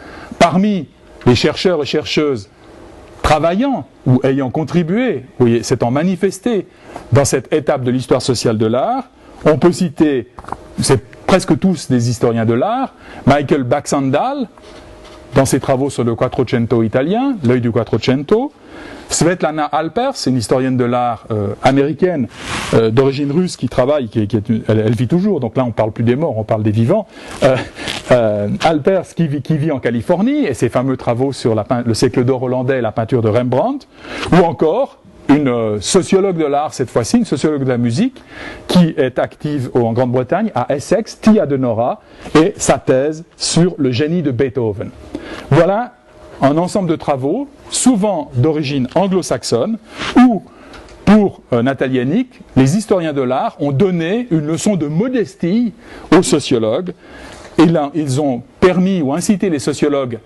Parmi les chercheurs et chercheuses travaillant ou ayant contribué, oui, s'étant manifesté dans cette étape de l'histoire sociale de l'art, on peut citer, c'est presque tous des historiens de l'art, Michael Baxandal, dans ses travaux sur le Quattrocento italien, l'œil du Quattrocento, Svetlana Alpers, une historienne de l'art euh, américaine euh, d'origine russe qui travaille, qui, qui est, elle, elle vit toujours, donc là on ne parle plus des morts, on parle des vivants. Euh, euh, Alpers qui vit, qui vit en Californie, et ses fameux travaux sur la, le siècle d'or hollandais et la peinture de Rembrandt, ou encore une euh, sociologue de l'art, cette fois-ci, une sociologue de la musique, qui est active en Grande-Bretagne, à Essex, Tia de Nora, et sa thèse sur le génie de Beethoven. Voilà un ensemble de travaux, souvent d'origine anglo-saxonne, où, pour euh, Nathalie Hennig, les historiens de l'art ont donné une leçon de modestie aux sociologues, et là, ils ont permis ou incité les sociologues,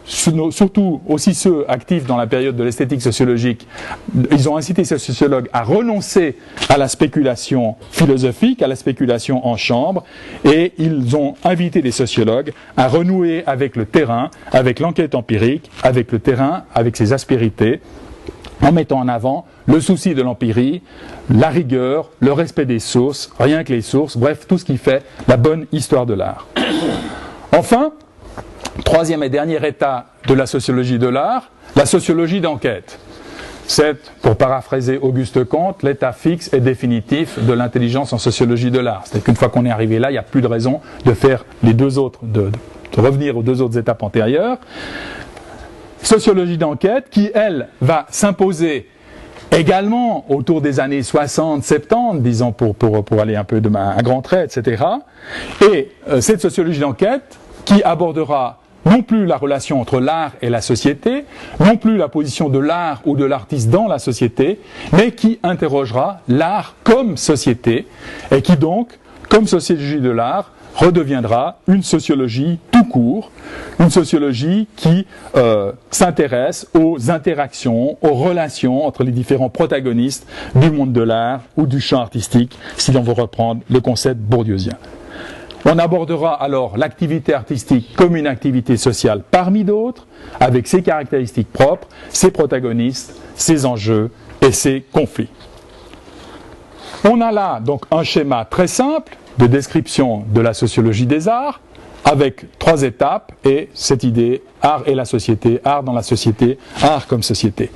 surtout aussi ceux actifs dans la période de l'esthétique sociologique, ils ont incité ces sociologues à renoncer à la spéculation philosophique, à la spéculation en chambre, et ils ont invité les sociologues à renouer avec le terrain, avec l'enquête empirique, avec le terrain, avec ses aspérités, en mettant en avant le souci de l'empirie, la rigueur, le respect des sources, rien que les sources, bref, tout ce qui fait la bonne histoire de l'art. Enfin, troisième et dernier état de la sociologie de l'art, la sociologie d'enquête. C'est, pour paraphraser Auguste Comte, l'état fixe et définitif de l'intelligence en sociologie de l'art. C'est-à-dire qu'une fois qu'on est arrivé là, il n'y a plus de raison de faire les deux autres, de, de revenir aux deux autres étapes antérieures. Sociologie d'enquête qui, elle, va s'imposer également autour des années soixante, soixante-dix, disons pour, pour, pour aller un peu de main à grands traits, et cetera. Et euh, cette sociologie d'enquête qui abordera non plus la relation entre l'art et la société, non plus la position de l'art ou de l'artiste dans la société, mais qui interrogera l'art comme société, et qui donc, comme sociologie de l'art, redeviendra une sociologie tout court, une sociologie qui euh, s'intéresse aux interactions, aux relations entre les différents protagonistes du monde de l'art ou du champ artistique, si l'on veut reprendre le concept bourdieusien. On abordera alors l'activité artistique comme une activité sociale parmi d'autres, avec ses caractéristiques propres, ses protagonistes, ses enjeux et ses conflits. On a là donc un schéma très simple de description de la sociologie des arts, avec trois étapes et cette idée, art et la société, art dans la société, art comme société.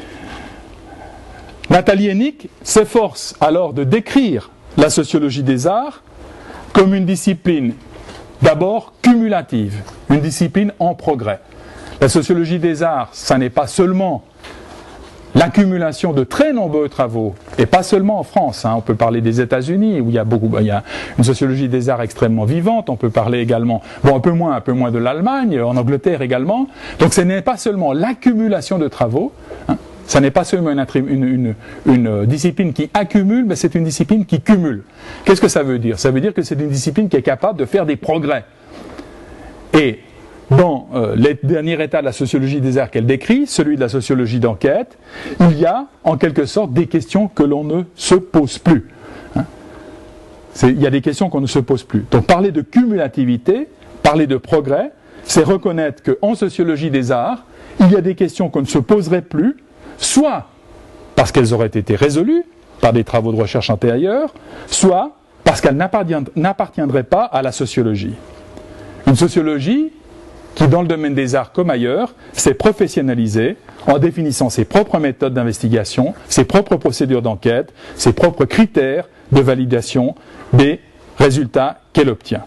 Nathalie Hennig s'efforce alors de décrire la sociologie des arts comme une discipline d'abord cumulative, une discipline en progrès. La sociologie des arts, ça n'est pas seulement l'accumulation de très nombreux travaux, et pas seulement en France, hein, on peut parler des États-Unis où il y a beaucoup, il y a une sociologie des arts extrêmement vivante, on peut parler également, bon un peu moins, un peu moins de l'Allemagne, en Angleterre également, donc ce n'est pas seulement l'accumulation de travaux, hein, ça n'est pas seulement une, une, une, une discipline qui accumule, mais c'est une discipline qui cumule. Qu'est-ce que ça veut dire? Ça veut dire que c'est une discipline qui est capable de faire des progrès. Et dans euh, les derniers états de la sociologie des arts qu'elle décrit, celui de la sociologie d'enquête, il y a en quelque sorte des questions que l'on ne se pose plus. Hein, il y a des questions qu'on ne se pose plus. Donc parler de cumulativité, parler de progrès, c'est reconnaître qu'en sociologie des arts, il y a des questions qu'on ne se poserait plus, soit parce qu'elles auraient été résolues par des travaux de recherche antérieurs, soit parce qu'elles n'appartiendraient pas à la sociologie. Une sociologie qui, dans le domaine des arts comme ailleurs, s'est professionnalisée en définissant ses propres méthodes d'investigation, ses propres procédures d'enquête, ses propres critères de validation des résultats qu'elle obtient.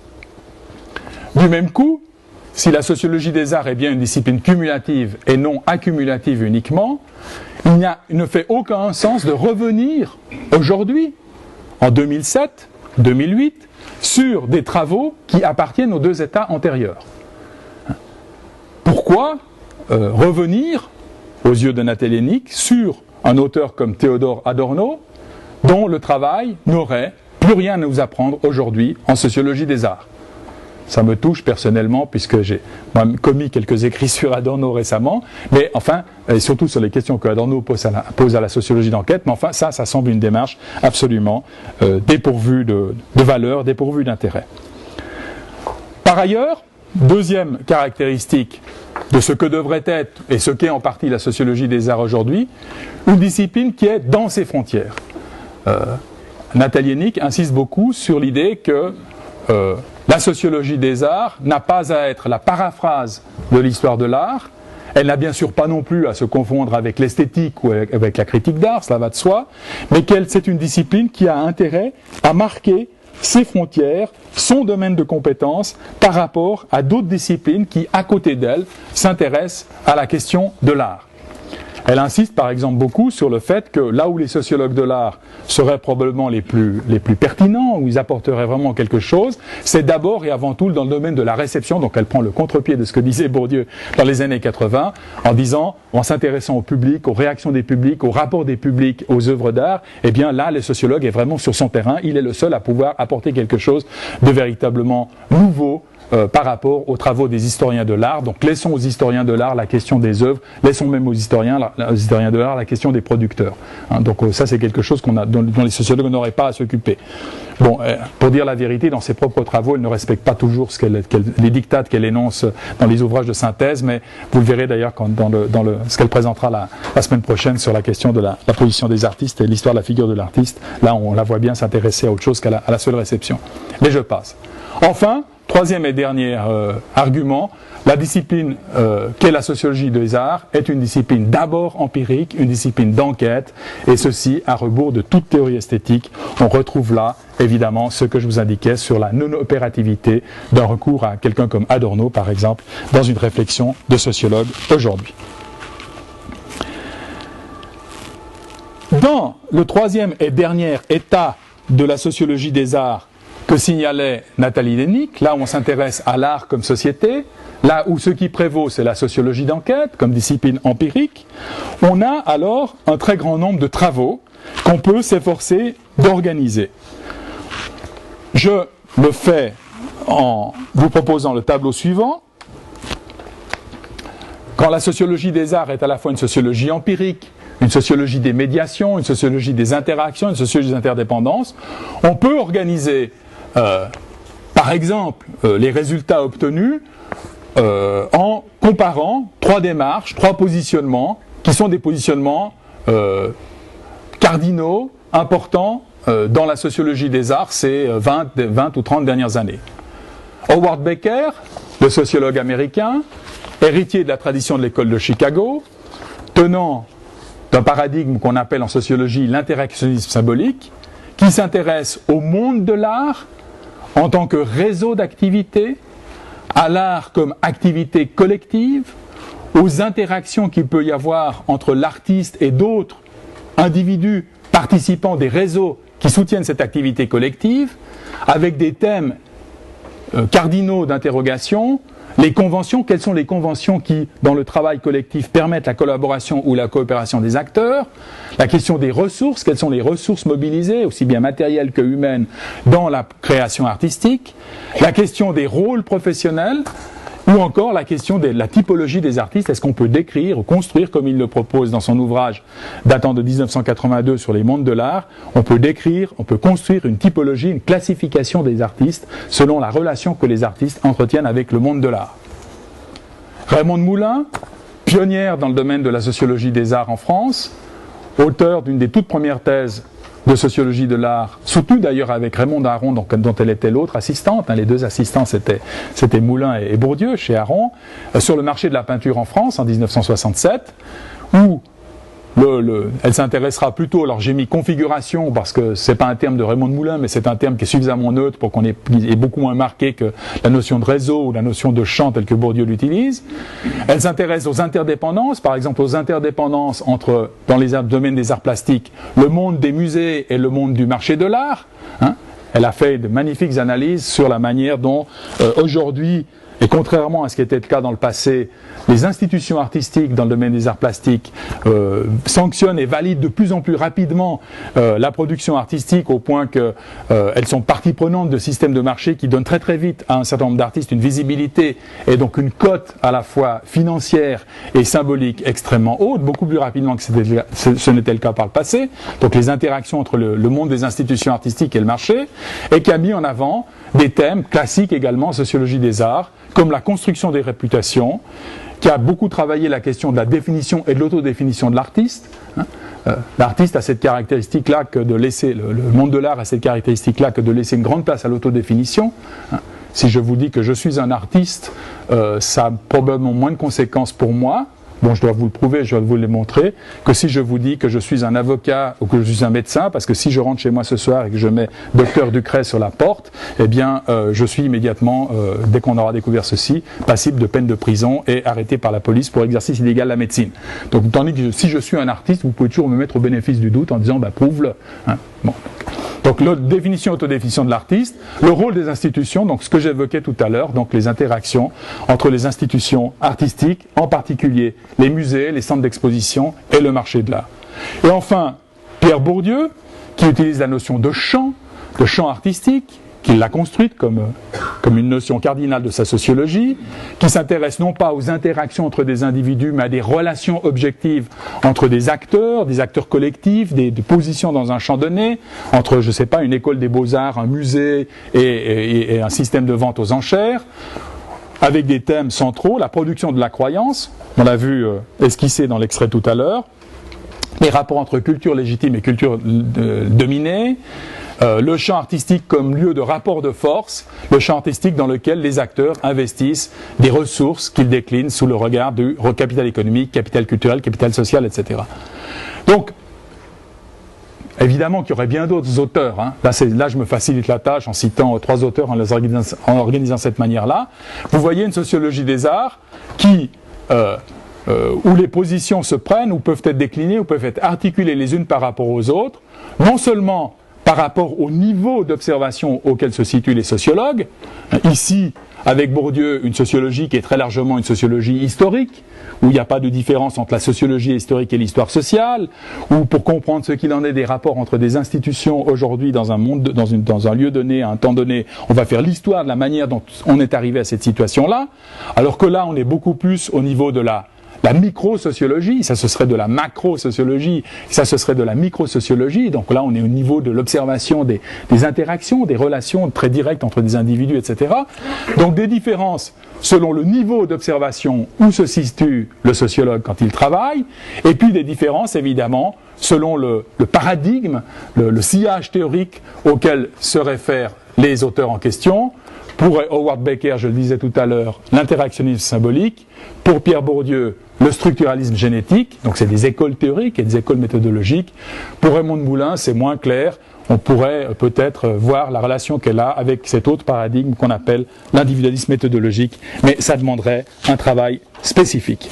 Du même coup, si la sociologie des arts est bien une discipline cumulative et non accumulative uniquement, il, n'y a, il ne fait aucun sens de revenir aujourd'hui, en deux mille sept, deux mille huit, sur des travaux qui appartiennent aux deux états antérieurs. Pourquoi euh, revenir, aux yeux de Nathalie Hennig, sur un auteur comme Théodore Adorno, dont le travail n'aurait plus rien à nous apprendre aujourd'hui en sociologie des arts? Ça me touche personnellement puisque j'ai commis quelques écrits sur Adorno récemment, mais enfin, et surtout sur les questions que Adorno pose à la, pose à la sociologie d'enquête, mais enfin ça, ça semble une démarche absolument euh, dépourvue de, de valeur, dépourvue d'intérêt. Par ailleurs, deuxième caractéristique de ce que devrait être, et ce qu'est en partie la sociologie des arts aujourd'hui, une discipline qui est dans ses frontières. Euh, Nathalie Hennig insiste beaucoup sur l'idée que euh, la sociologie des arts n'a pas à être la paraphrase de l'histoire de l'art, elle n'a bien sûr pas non plus à se confondre avec l'esthétique ou avec, avec la critique d'art, cela va de soi, mais qu'elle, c'est une discipline qui a intérêt à marquer ses frontières, son domaine de compétence par rapport à d'autres disciplines qui, à côté d'elle, s'intéressent à la question de l'art. Elle insiste par exemple beaucoup sur le fait que là où les sociologues de l'art seraient probablement les plus, les plus pertinents, où ils apporteraient vraiment quelque chose, c'est d'abord et avant tout dans le domaine de la réception. Donc elle prend le contre-pied de ce que disait Bourdieu dans les années quatre-vingt, en disant, en s'intéressant au public, aux réactions des publics, aux rapports des publics aux œuvres d'art, eh bien là le sociologue est vraiment sur son terrain, il est le seul à pouvoir apporter quelque chose de véritablement nouveau, euh, par rapport aux travaux des historiens de l'art. Donc laissons aux historiens de l'art la question des œuvres, laissons même aux historiens, la, aux historiens de l'art la question des producteurs. Hein, donc euh, ça c'est quelque chose qu'on a, dont, dont les sociologues n'auraient pas à s'occuper. Bon, euh, pour dire la vérité, dans ses propres travaux, elle ne respecte pas toujours ce qu'elle, qu'elle, les dictates qu'elle énonce dans les ouvrages de synthèse, mais vous le verrez d'ailleurs quand, dans, le, dans le, ce qu'elle présentera la, la semaine prochaine sur la question de la, la position des artistes et l'histoire de la figure de l'artiste. Là, on la voit bien s'intéresser à autre chose qu'à la, à la seule réception. Mais je passe. Enfin, troisième et dernier euh, argument, la discipline euh, qu'est la sociologie des arts est une discipline d'abord empirique, une discipline d'enquête, et ceci à rebours de toute théorie esthétique. On retrouve là, évidemment, ce que je vous indiquais sur la non-opérativité d'un recours à quelqu'un comme Adorno, par exemple, dans une réflexion de sociologue aujourd'hui. Dans le troisième et dernier état de la sociologie des arts que signalait Nathalie Denik, là où on s'intéresse à l'art comme société, là où ce qui prévaut c'est la sociologie d'enquête comme discipline empirique, on a alors un très grand nombre de travaux qu'on peut s'efforcer d'organiser. Je le fais en vous proposant le tableau suivant. Quand la sociologie des arts est à la fois une sociologie empirique, une sociologie des médiations, une sociologie des interactions, une sociologie des interdépendances, on peut organiser Euh, par exemple, euh, les résultats obtenus euh, en comparant trois démarches, trois positionnements, qui sont des positionnements euh, cardinaux, importants euh, dans la sociologie des arts ces vingt, vingt ou trente dernières années. Howard Becker, le sociologue américain, héritier de la tradition de l'école de Chicago, tenant d'un paradigme qu'on appelle en sociologie l'interactionnisme symbolique, qui s'intéresse au monde de l'art en tant que réseau d'activités, à l'art comme activité collective, aux interactions qu'il peut y avoir entre l'artiste et d'autres individus participants des réseaux qui soutiennent cette activité collective, avec des thèmes euh, cardinaux d'interrogation. Les conventions, quelles sont les conventions qui, dans le travail collectif, permettent la collaboration ou la coopération des acteurs? La question des ressources, quelles sont les ressources mobilisées, aussi bien matérielles que humaines, dans la création artistique? La question des rôles professionnels, ou encore la question de la typologie des artistes. Est-ce qu'on peut décrire ou construire, comme il le propose dans son ouvrage datant de dix-neuf cent quatre-vingt-deux sur les mondes de l'art, on peut décrire, on peut construire une typologie, une classification des artistes selon la relation que les artistes entretiennent avec le monde de l'art. Raymonde Moulin, pionnière dans le domaine de la sociologie des arts en France, auteur d'une des toutes premières thèses de sociologie de l'art, soutenue d'ailleurs avec Raymond Aron, donc, dont elle était l'autre assistante, hein, les deux assistants c'était, c'était Moulin et, et Bourdieu chez Aron, euh, sur le marché de la peinture en France en dix-neuf cent soixante-sept, où le, le, elle s'intéressera plutôt, alors j'ai mis configuration parce que c'est pas un terme de Raymond Moulin, mais c'est un terme qui est suffisamment neutre pour qu'on ait, ait beaucoup moins marqué que la notion de réseau ou la notion de champ telle que Bourdieu l'utilise. Elle s'intéresse aux interdépendances, par exemple aux interdépendances entre, dans les domaines des arts plastiques, le monde des musées et le monde du marché de l'art. Hein. Elle a fait de magnifiques analyses sur la manière dont euh, aujourd'hui, et contrairement à ce qui était le cas dans le passé, les institutions artistiques dans le domaine des arts plastiques euh, sanctionnent et valident de plus en plus rapidement euh, la production artistique au point qu'elles euh, sont partie prenante de systèmes de marché qui donnent très très vite à un certain nombre d'artistes une visibilité et donc une cote à la fois financière et symbolique extrêmement haute, beaucoup plus rapidement que c'était, ce n'était le cas par le passé. Donc les interactions entre le, le monde des institutions artistiques et le marché, et qui a mis en avant des thèmes classiques également en sociologie des arts, comme la construction des réputations, qui a beaucoup travaillé la question de la définition et de l'autodéfinition de l'artiste. Hein. Euh, l'artiste a cette caractéristique-là que de laisser, le, le monde de l'art a cette caractéristique-là que de laisser une grande place à l'autodéfinition. Hein. Si je vous dis que je suis un artiste, euh, ça a probablement moins de conséquences pour moi. Bon, je dois vous le prouver, je dois vous le montrer, que si je vous dis que je suis un avocat ou que je suis un médecin, parce que si je rentre chez moi ce soir et que je mets docteur Ducret sur la porte, eh bien, euh, je suis immédiatement, euh, dès qu'on aura découvert ceci, passible de peine de prison et arrêté par la police pour exercice illégal de la médecine. Donc, tandis que si je suis un artiste, vous pouvez toujours me mettre au bénéfice du doute en disant, bah, prouve-le. Hein. Bon. Donc, la définition, autodéfinition de l'artiste, le rôle des institutions, donc ce que j'évoquais tout à l'heure, donc les interactions entre les institutions artistiques, en particulier les musées, les centres d'exposition et le marché de l'art. Et enfin, Pierre Bourdieu, qui utilise la notion de champ, de champ artistique, qu'il l'a construite comme, comme une notion cardinale de sa sociologie, qui s'intéresse non pas aux interactions entre des individus, mais à des relations objectives entre des acteurs, des acteurs collectifs, des, des positions dans un champ donné, entre, je ne sais pas, une école des beaux-arts, un musée et, et, et un système de vente aux enchères, avec des thèmes centraux, la production de la croyance, on l'a vu euh, esquissé dans l'extrait tout à l'heure, les rapports entre culture légitime et culture euh, dominée, euh, le champ artistique comme lieu de rapport de force, le champ artistique dans lequel les acteurs investissent des ressources qu'ils déclinent sous le regard du capital économique, capital culturel, capital social, et cetera. Donc, évidemment qu'il y aurait bien d'autres auteurs. Hein. Là, là, je me facilite la tâche en citant trois auteurs en les organisant, en organisant cette manière-là. Vous voyez une sociologie des arts qui... Euh, Euh, où les positions se prennent, ou peuvent être déclinées, ou peuvent être articulées les unes par rapport aux autres, non seulement par rapport au niveau d'observation auquel se situent les sociologues, ici, avec Bourdieu, une sociologie qui est très largement une sociologie historique, où il n'y a pas de différence entre la sociologie historique et l'histoire sociale, où pour comprendre ce qu'il en est des rapports entre des institutions aujourd'hui dans un monde, dans, une, dans un lieu donné, à un temps donné, on va faire l'histoire de la manière dont on est arrivé à cette situation-là, alors que là, on est beaucoup plus au niveau de la La micro-sociologie, ça ce serait de la macro-sociologie, ça ce serait de la micro-sociologie, donc là on est au niveau de l'observation des, des interactions, des relations très directes entre des individus, et cetera. Donc des différences selon le niveau d'observation où se situe le sociologue quand il travaille, et puis des différences évidemment selon le, le paradigme, le, le sillage théorique auquel se réfèrent les auteurs en question. Pour Howard Baker, je le disais tout à l'heure, l'interactionnisme symbolique. Pour Pierre Bourdieu, le structuralisme génétique. Donc c'est des écoles théoriques et des écoles méthodologiques. Pour Raymond de Moulin, c'est moins clair. On pourrait peut-être voir la relation qu'elle a avec cet autre paradigme qu'on appelle l'individualisme méthodologique. Mais ça demanderait un travail spécifique.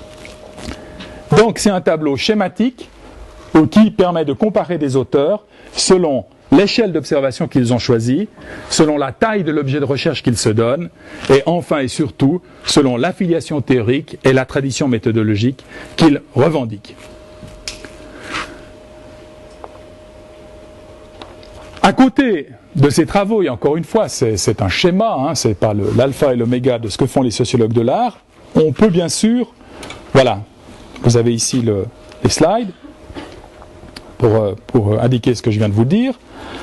Donc c'est un tableau schématique qui permet de comparer des auteurs selon l'échelle d'observation qu'ils ont choisie, selon la taille de l'objet de recherche qu'ils se donnent, et enfin et surtout, selon l'affiliation théorique et la tradition méthodologique qu'ils revendiquent. À côté de ces travaux, et encore une fois, c'est un schéma, hein, c'est pas l'alpha et l'oméga de ce que font les sociologues de l'art, on peut bien sûr, voilà, vous avez ici le, les slides, pour, pour indiquer ce que je viens de vous dire.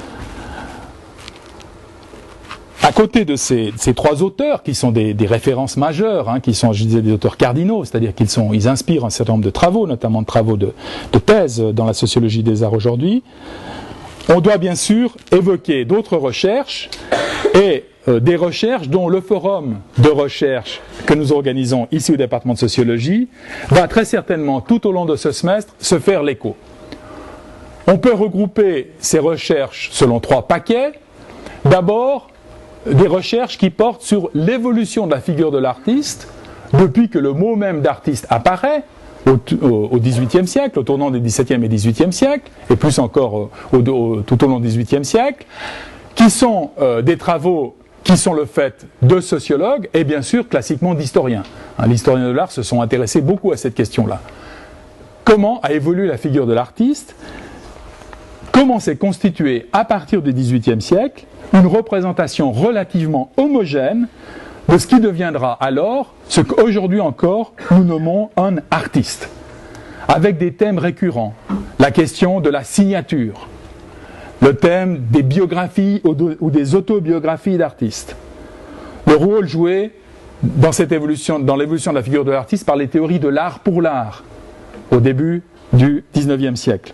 À côté de ces, ces trois auteurs, qui sont des, des références majeures, hein, qui sont, je disais, des auteurs cardinaux, c'est-à-dire qu'ils sont, ils inspirent un certain nombre de travaux, notamment de travaux de, de thèse dans la sociologie des arts aujourd'hui, on doit bien sûr évoquer d'autres recherches, et euh, des recherches dont le forum de recherche que nous organisons ici au département de sociologie va très certainement, tout au long de ce semestre, se faire l'écho. On peut regrouper ces recherches selon trois paquets. D'abord, des recherches qui portent sur l'évolution de la figure de l'artiste depuis que le mot même d'artiste apparaît au, au, au dix-huitième siècle, au tournant des dix-septième et dix-huitième siècles, et plus encore au, au, tout au long du dix-huitième siècle, qui sont euh, des travaux qui sont le fait de sociologues et bien sûr classiquement d'historiens. Hein, les historiens de l'art se sont intéressés beaucoup à cette question-là. Comment a évolué la figure de l'artiste ? Comment s'est constituée à partir du dix-huitième siècle une représentation relativement homogène de ce qui deviendra alors ce qu'aujourd'hui encore nous nommons un artiste, avec des thèmes récurrents, la question de la signature, le thème des biographies ou des autobiographies d'artistes, le rôle joué dans cette évolution, dans l'évolution de la figure de l'artiste par les théories de l'art pour l'art au début du dix-neuvième siècle.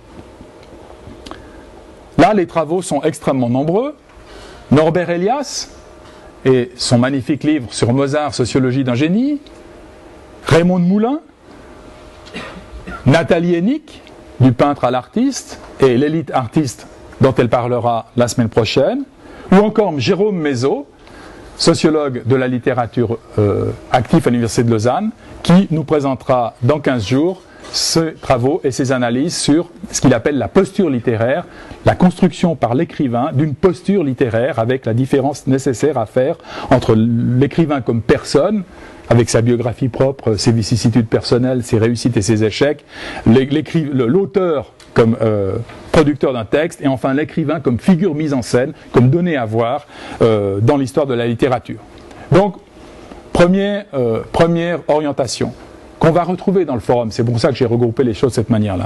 Là, les travaux sont extrêmement nombreux. Norbert Elias et son magnifique livre sur Mozart, Sociologie d'un génie, Raymond de Moulin, Nathalie Hennick, du peintre à l'artiste, et l'élite artiste dont elle parlera la semaine prochaine, ou encore Jérôme Mézot, sociologue de la littérature euh, actif à l'Université de Lausanne, qui nous présentera dans quinze jours ses travaux et ses analyses sur ce qu'il appelle la posture littéraire, la construction par l'écrivain d'une posture littéraire avec la différence nécessaire à faire entre l'écrivain comme personne, avec sa biographie propre, ses vicissitudes personnelles, ses réussites et ses échecs, l'auteur comme euh, producteur d'un texte, et enfin l'écrivain comme figure mise en scène, comme donnée à voir euh, dans l'histoire de la littérature. Donc, première, euh, première orientation qu'on va retrouver dans le forum, c'est pour ça que j'ai regroupé les choses de cette manière-là.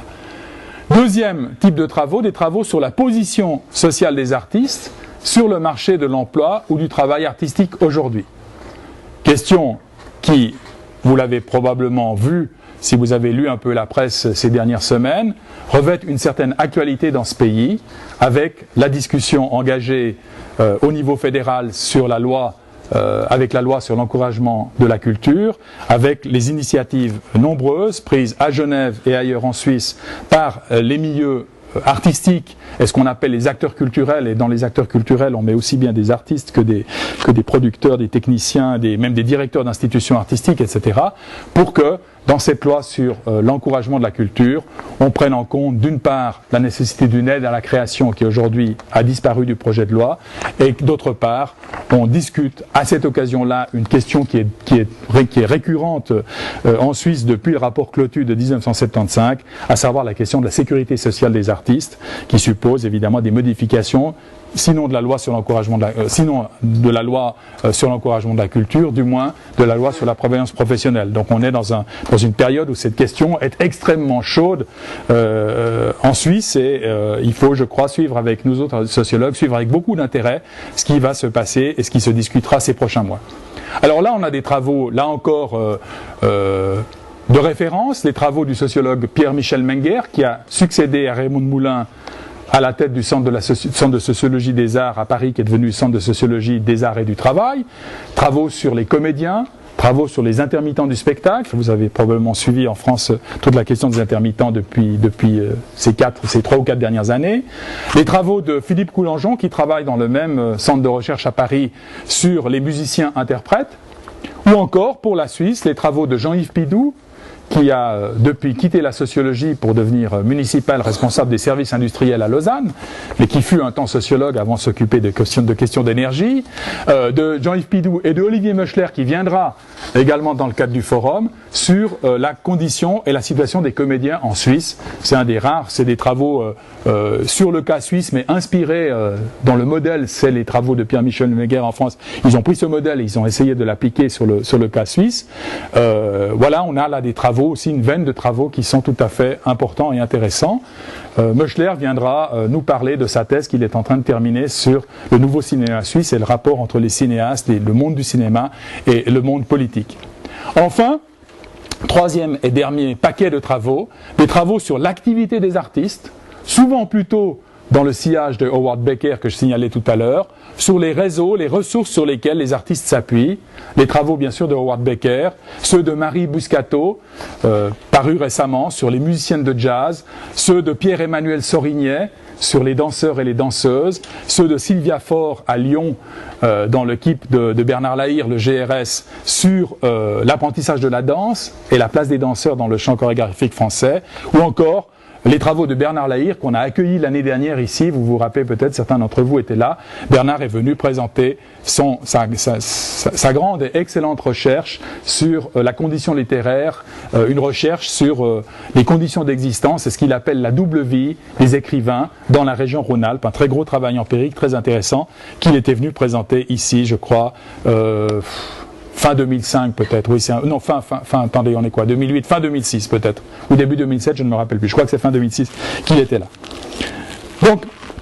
Deuxième type de travaux, des travaux sur la position sociale des artistes sur le marché de l'emploi ou du travail artistique aujourd'hui. Question qui, vous l'avez probablement vu si vous avez lu un peu la presse ces dernières semaines, revêt une certaine actualité dans ce pays, avec la discussion engagée euh, au niveau fédéral sur la loi, euh, avec la loi sur l'encouragement de la culture, avec les initiatives nombreuses prises à Genève et ailleurs en Suisse par euh, les milieux artistiques et ce qu'on appelle les acteurs culturels, et dans les acteurs culturels on met aussi bien des artistes que des, que des producteurs, des techniciens, des, même des directeurs d'institutions artistiques, et cetera, pour que dans cette loi sur euh, l'encouragement de la culture, on prenne en compte d'une part la nécessité d'une aide à la création qui aujourd'hui a disparu du projet de loi, et d'autre part on discute à cette occasion-là une question qui est, qui est, qui est récurrente euh, en Suisse depuis le rapport Clotu de mille neuf cent soixante-quinze, à savoir la question de la sécurité sociale des artistes, qui suppose évidemment des modifications, sinon de la loi sur l'encouragement de la, euh, sinon de la loi euh, sur l'encouragement de la culture, du moins de la loi sur la prévoyance professionnelle. Donc on est dans, un, dans une période où cette question est extrêmement chaude euh, en Suisse, et euh, il faut, je crois, suivre avec nous autres sociologues, suivre avec beaucoup d'intérêt ce qui va se passer et ce qui se discutera ces prochains mois. Alors là, on a des travaux, là encore, euh, euh, de référence, les travaux du sociologue Pierre-Michel Menger, qui a succédé à Raymond Moulin à la tête du centre de, la centre de sociologie des arts à Paris, qui est devenu centre de sociologie des arts et du travail, travaux sur les comédiens, travaux sur les intermittents du spectacle. Vous avez probablement suivi en France toute la question des intermittents depuis, depuis euh, ces, quatre, ces trois ou quatre dernières années. Les travaux de Philippe Coulangeon, qui travaille dans le même euh, centre de recherche à Paris sur les musiciens-interprètes, ou encore, pour la Suisse, les travaux de Jean-Yves Pidou, qui a euh, depuis quitté la sociologie pour devenir euh, municipal responsable des services industriels à Lausanne, mais qui fut un temps sociologue avant de s'occuper de questions de questions d'énergie, euh, de Jean-Yves Pidou et de Olivier Meuchler, qui viendra également dans le cadre du forum, sur euh, la condition et la situation des comédiens en Suisse. C'est un des rares, c'est des travaux euh, euh, sur le cas suisse, mais inspirés euh, dans le modèle, c'est les travaux de Pierre-Michel Menger en France. Ils ont pris ce modèle et ils ont essayé de l'appliquer sur le, sur le cas suisse. Euh, voilà, on a là des travaux, aussi une veine de travaux qui sont tout à fait importants et intéressants. Euh, Meuchler viendra euh, nous parler de sa thèse qu'il est en train de terminer sur le nouveau cinéma suisse et le rapport entre les cinéastes, et le monde du cinéma et le monde politique. Enfin, troisième et dernier paquet de travaux, des travaux sur l'activité des artistes, souvent plutôt dans le sillage de Howard Becker que je signalais tout à l'heure, sur les réseaux, les ressources sur lesquelles les artistes s'appuient, les travaux bien sûr de Howard Becker, ceux de Marie Buscato, euh, parus récemment sur les musiciennes de jazz, ceux de Pierre-Emmanuel Sorignet sur les danseurs et les danseuses, ceux de Sylvia Faure à Lyon, euh, dans l'équipe de, de Bernard Lahire, le G R S, sur euh, l'apprentissage de la danse et la place des danseurs dans le chant chorégraphique français, ou encore les travaux de Bernard Lahire qu'on a accueillis l'année dernière ici, vous vous rappelez peut-être, certains d'entre vous étaient là. Bernard est venu présenter son, sa, sa, sa, sa grande et excellente recherche sur euh, la condition littéraire, euh, une recherche sur euh, les conditions d'existence et ce qu'il appelle la double vie des écrivains dans la région Rhône-Alpes, un très gros travail empirique très intéressant qu'il était venu présenter ici, je crois, euh, fin deux mille cinq peut-être, oui, c'est un, non, fin, fin, fin, attendez, on est quoi, deux mille huit, fin deux mille six peut-être, ou début deux mille sept, je ne me rappelle plus, je crois que c'est fin deux mille six qu'il était là. Donc,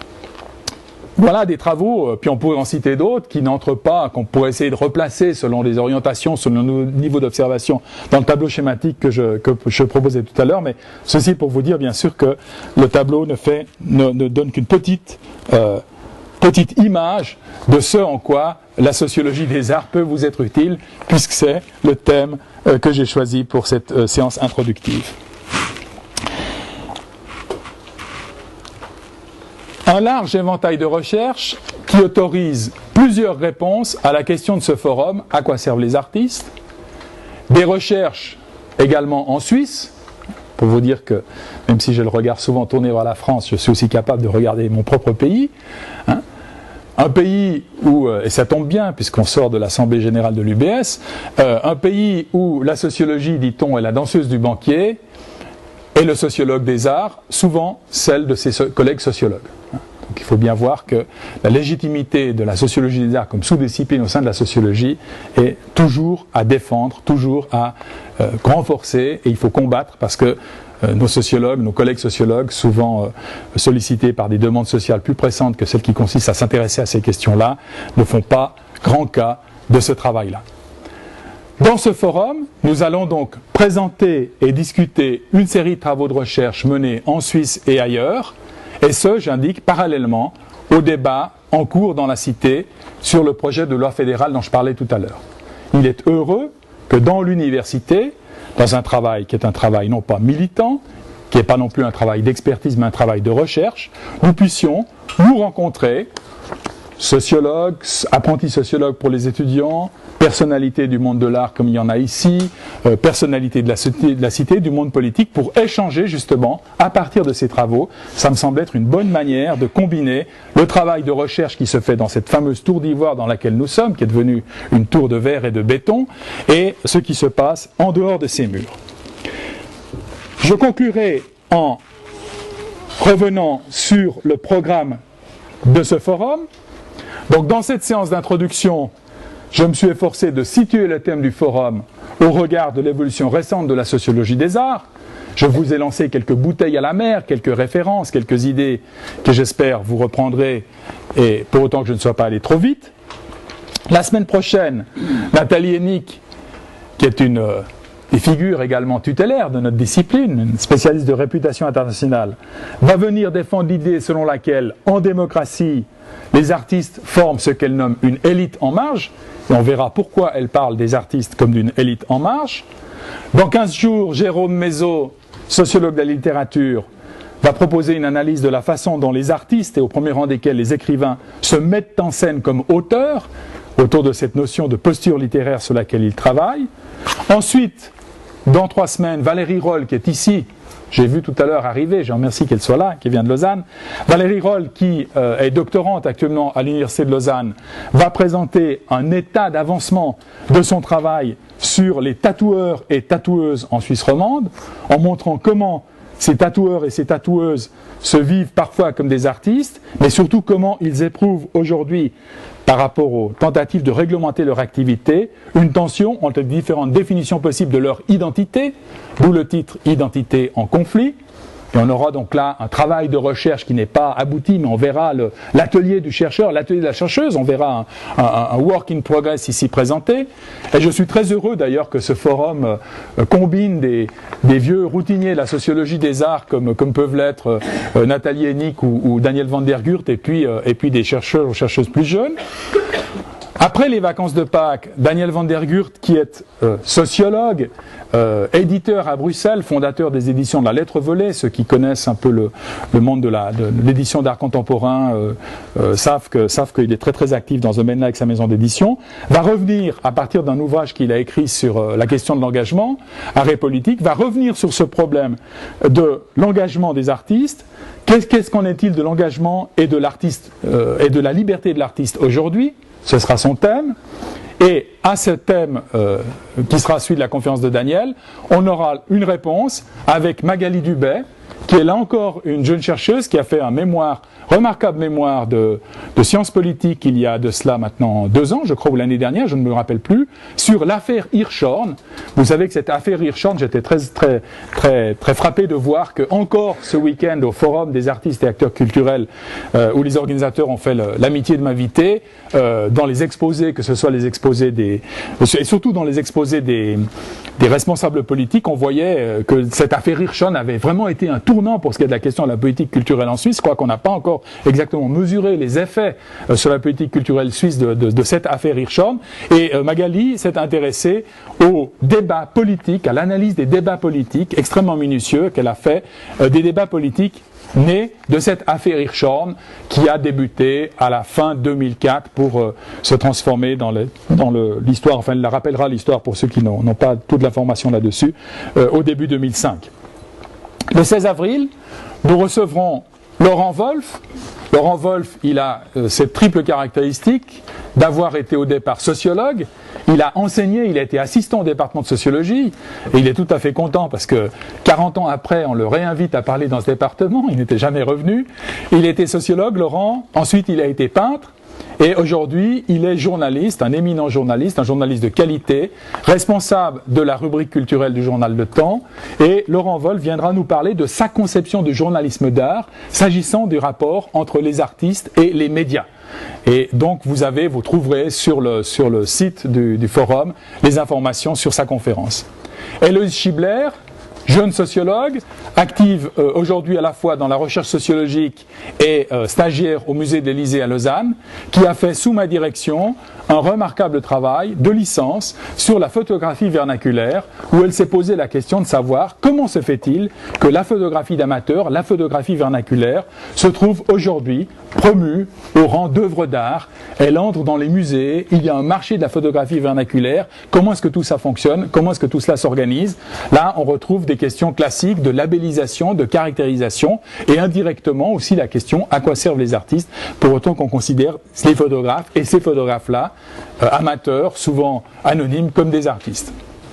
voilà des travaux, euh, puis on pourrait en citer d'autres qui n'entrent pas, qu'on pourrait essayer de replacer selon les orientations, selon nos niveaux d'observation dans le tableau schématique que je, que je proposais tout à l'heure, mais ceci pour vous dire bien sûr que le tableau ne, fait, ne, ne donne qu'une petite, euh, petite image de ce en quoi la sociologie des arts peut vous être utile, puisque c'est le thème euh, que j'ai choisi pour cette euh, séance introductive. Un large éventail de recherches qui autorise plusieurs réponses à la question de ce forum, à quoi servent les artistes, des recherches également en Suisse, pour vous dire que, même si j'ai le regard souvent tourné vers la France, je suis aussi capable de regarder mon propre pays, hein. Un pays où, et ça tombe bien puisqu'on sort de l'Assemblée Générale de l'U B S, euh, un pays où la sociologie, dit-on, est la danseuse du banquier, et le sociologue des arts, souvent celle de ses so- collègues sociologues. Donc il faut bien voir que la légitimité de la sociologie des arts comme sous-discipline au sein de la sociologie est toujours à défendre, toujours à euh, renforcer, et il faut combattre parce que euh, nos sociologues, nos collègues sociologues, souvent euh, sollicités par des demandes sociales plus pressantes que celles qui consistent à s'intéresser à ces questions-là, ne font pas grand cas de ce travail-là. Dans ce forum, nous allons donc présenter et discuter une série de travaux de recherche menés en Suisse et ailleurs, et ce, j'indique, parallèlement au débat en cours dans la Cité sur le projet de loi fédérale dont je parlais tout à l'heure. Il est heureux que dans l'université, dans un travail qui est un travail non pas militant, qui n'est pas non plus un travail d'expertise, mais un travail de recherche, nous puissions nous rencontrer, sociologues, apprentis sociologues pour les étudiants, personnalités du monde de l'art comme il y en a ici, euh, personnalités de la, cité, de la cité, du monde politique, pour échanger justement à partir de ces travaux. Ça me semble être une bonne manière de combiner le travail de recherche qui se fait dans cette fameuse tour d'ivoire dans laquelle nous sommes, qui est devenue une tour de verre et de béton, et ce qui se passe en dehors de ces murs. Je conclurai en revenant sur le programme de ce forum. Donc dans cette séance d'introduction, je me suis efforcé de situer le thème du forum au regard de l'évolution récente de la sociologie des arts. Je vous ai lancé quelques bouteilles à la mer, quelques références, quelques idées que j'espère vous reprendrez, et pour autant que je ne sois pas allé trop vite. La semaine prochaine, Nathalie Hennig, qui est une euh, des figures également tutélaires de notre discipline, une spécialiste de réputation internationale, va venir défendre l'idée selon laquelle, en démocratie, les artistes forment ce qu'elle nomme une élite en marge, et on verra pourquoi elle parle des artistes comme d'une élite en marge. Dans quinze jours, Jérôme Mézot, sociologue de la littérature, va proposer une analyse de la façon dont les artistes, et au premier rang desquels les écrivains, se mettent en scène comme auteurs, autour de cette notion de posture littéraire sur laquelle ils travaillent. Ensuite, dans trois semaines, Valérie Roll, qui est ici, j'ai vu tout à l'heure arriver, je remercie qu'elle soit là, qui vient de Lausanne. Valérie Roll, qui euh, est doctorante actuellement à l'Université de Lausanne, va présenter un état d'avancement de son travail sur les tatoueurs et tatoueuses en Suisse romande, en montrant comment ces tatoueurs et ces tatoueuses se vivent parfois comme des artistes, mais surtout comment ils éprouvent aujourd'hui, par rapport aux tentatives de réglementer leur activité, une tension entre les différentes définitions possibles de leur identité, d'où le titre « Identité en conflit ». Et on aura donc là un travail de recherche qui n'est pas abouti, mais on verra l'atelier du chercheur, l'atelier de la chercheuse, on verra un, un, un work in progress ici présenté. Et je suis très heureux d'ailleurs que ce forum euh, combine des, des vieux routiniers de la sociologie des arts comme, comme peuvent l'être euh, Nathalie Hennig ou, ou Daniel van der Gurt, et puis, euh, et puis des chercheurs ou chercheuses plus jeunes. Après les vacances de Pâques, Daniel van der Gurt, qui est euh, sociologue, euh, éditeur à Bruxelles, fondateur des éditions de la Lettre Volée, ceux qui connaissent un peu le, le monde de l'édition d'art contemporain euh, euh, savent que, savent qu'il est très très actif dans ce domaine-là avec sa maison d'édition, va revenir à partir d'un ouvrage qu'il a écrit sur euh, la question de l'engagement, Arrêt politique, va revenir sur ce problème de l'engagement des artistes. Qu'est-ce qu'est-ce qu'en est-il de l'engagement et de l'artiste euh, et de la liberté de l'artiste aujourd'hui? Ce sera son thème. Et à ce thème, euh, qui sera celui de la conférence de Daniel, on aura une réponse avec Magali Dubay, qui est là encore une jeune chercheuse qui a fait un mémoire, remarquable mémoire de, de sciences politiques il y a de cela maintenant deux ans, je crois, ou l'année dernière, je ne me rappelle plus, sur l'affaire Hirschhorn. Vous savez que cette affaire Hirschhorn, j'étais très, très, très, très frappé de voir que encore ce week-end au Forum des artistes et acteurs culturels, euh, où les organisateurs ont fait l'amitié de m'inviter, euh, dans les exposés, que ce soit les exposés des, et surtout dans les exposés des, des responsables politiques, on voyait que cette affaire Hirschhorn avait vraiment été un tournant pour ce qui est de la question de la politique culturelle en Suisse. Je crois qu'on n'a pas encore exactement mesuré les effets euh, sur la politique culturelle suisse de, de, de cette affaire Hirschhorn. Et euh, Magali s'est intéressée au débat politique, à l'analyse des débats politiques extrêmement minutieux qu'elle a fait, euh, des débats politiques nés de cette affaire Hirschhorn qui a débuté à la fin deux mille quatre pour euh, se transformer dans l'histoire, dans enfin elle la rappellera l'histoire pour ceux qui n'ont pas toute l'information là-dessus, euh, au début deux mille cinq. Le seize avril, nous recevrons Laurent Wolf, Laurent Wolf, il a euh, cette triple caractéristique d'avoir été au départ sociologue, il a enseigné, il a été assistant au département de sociologie, et il est tout à fait content parce que quarante ans après, on le réinvite à parler dans ce département, il n'était jamais revenu. Il était sociologue, Laurent, ensuite il a été peintre, et aujourd'hui, il est journaliste, un éminent journaliste, un journaliste de qualité, responsable de la rubrique culturelle du journal Le Temps. Et Laurent Wolf viendra nous parler de sa conception du journalisme d'art, s'agissant du rapport entre les artistes et les médias. Et donc, vous avez, vous trouverez sur le, sur le site du, du forum les informations sur sa conférence. Héloïse Schibler, jeune sociologue, active euh, aujourd'hui à la fois dans la recherche sociologique et euh, stagiaire au musée de l'Élysée à Lausanne, qui a fait sous ma direction un remarquable travail de licence sur la photographie vernaculaire, où elle s'est posé la question de savoir comment se fait-il que la photographie d'amateur, la photographie vernaculaire, se trouve aujourd'hui promue au rang d'œuvre d'art. Elle entre dans les musées, il y a un marché de la photographie vernaculaire, comment est-ce que tout ça fonctionne, comment est-ce que tout cela s'organise. Là, on retrouve des questions classiques de labellisation, de caractérisation, et indirectement aussi la question à quoi servent les artistes, pour autant qu'on considère les photographes et ces photographes-là, euh, amateurs, souvent anonymes, comme des artistes.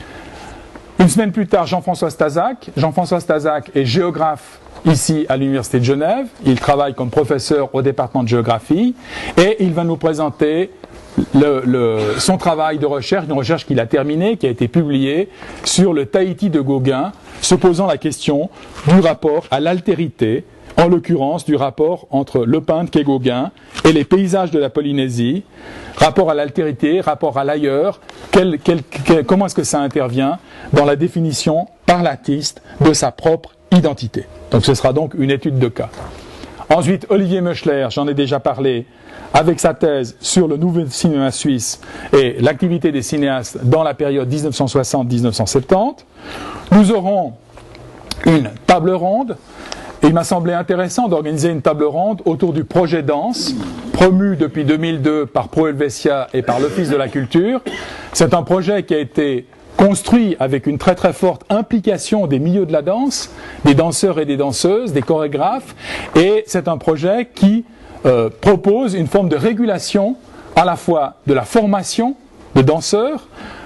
Une semaine plus tard, Jean-François Stasac. Jean-François Stasac est géographe ici à l'Université de Genève. Il travaille comme professeur au département de géographie et il va nous présenter le, le, son travail de recherche, une recherche qu'il a terminée, qui a été publiée sur le Tahiti de Gauguin, se posant la question du rapport à l'altérité, en l'occurrence du rapport entre le peintre qu'est Gauguin et les paysages de la Polynésie, rapport à l'altérité, rapport à l'ailleurs, quel, quel, quel, comment est-ce que ça intervient dans la définition par l'artiste de sa propre identité. Donc ce sera donc une étude de cas. Ensuite, Olivier Meuchler, j'en ai déjà parlé, avec sa thèse sur le nouveau cinéma suisse et l'activité des cinéastes dans la période mille neuf cent soixante à mille neuf cent soixante-dix. Nous aurons une table ronde. Et il m'a semblé intéressant d'organiser une table ronde autour du projet Danse, promu depuis deux mille deux par Pro Helvetia et par l'Office de la Culture. C'est un projet qui a été construit avec une très très forte implication des milieux de la danse, des danseurs et des danseuses, des chorégraphes, et c'est un projet qui euh, propose une forme de régulation à la fois de la formation de danseurs,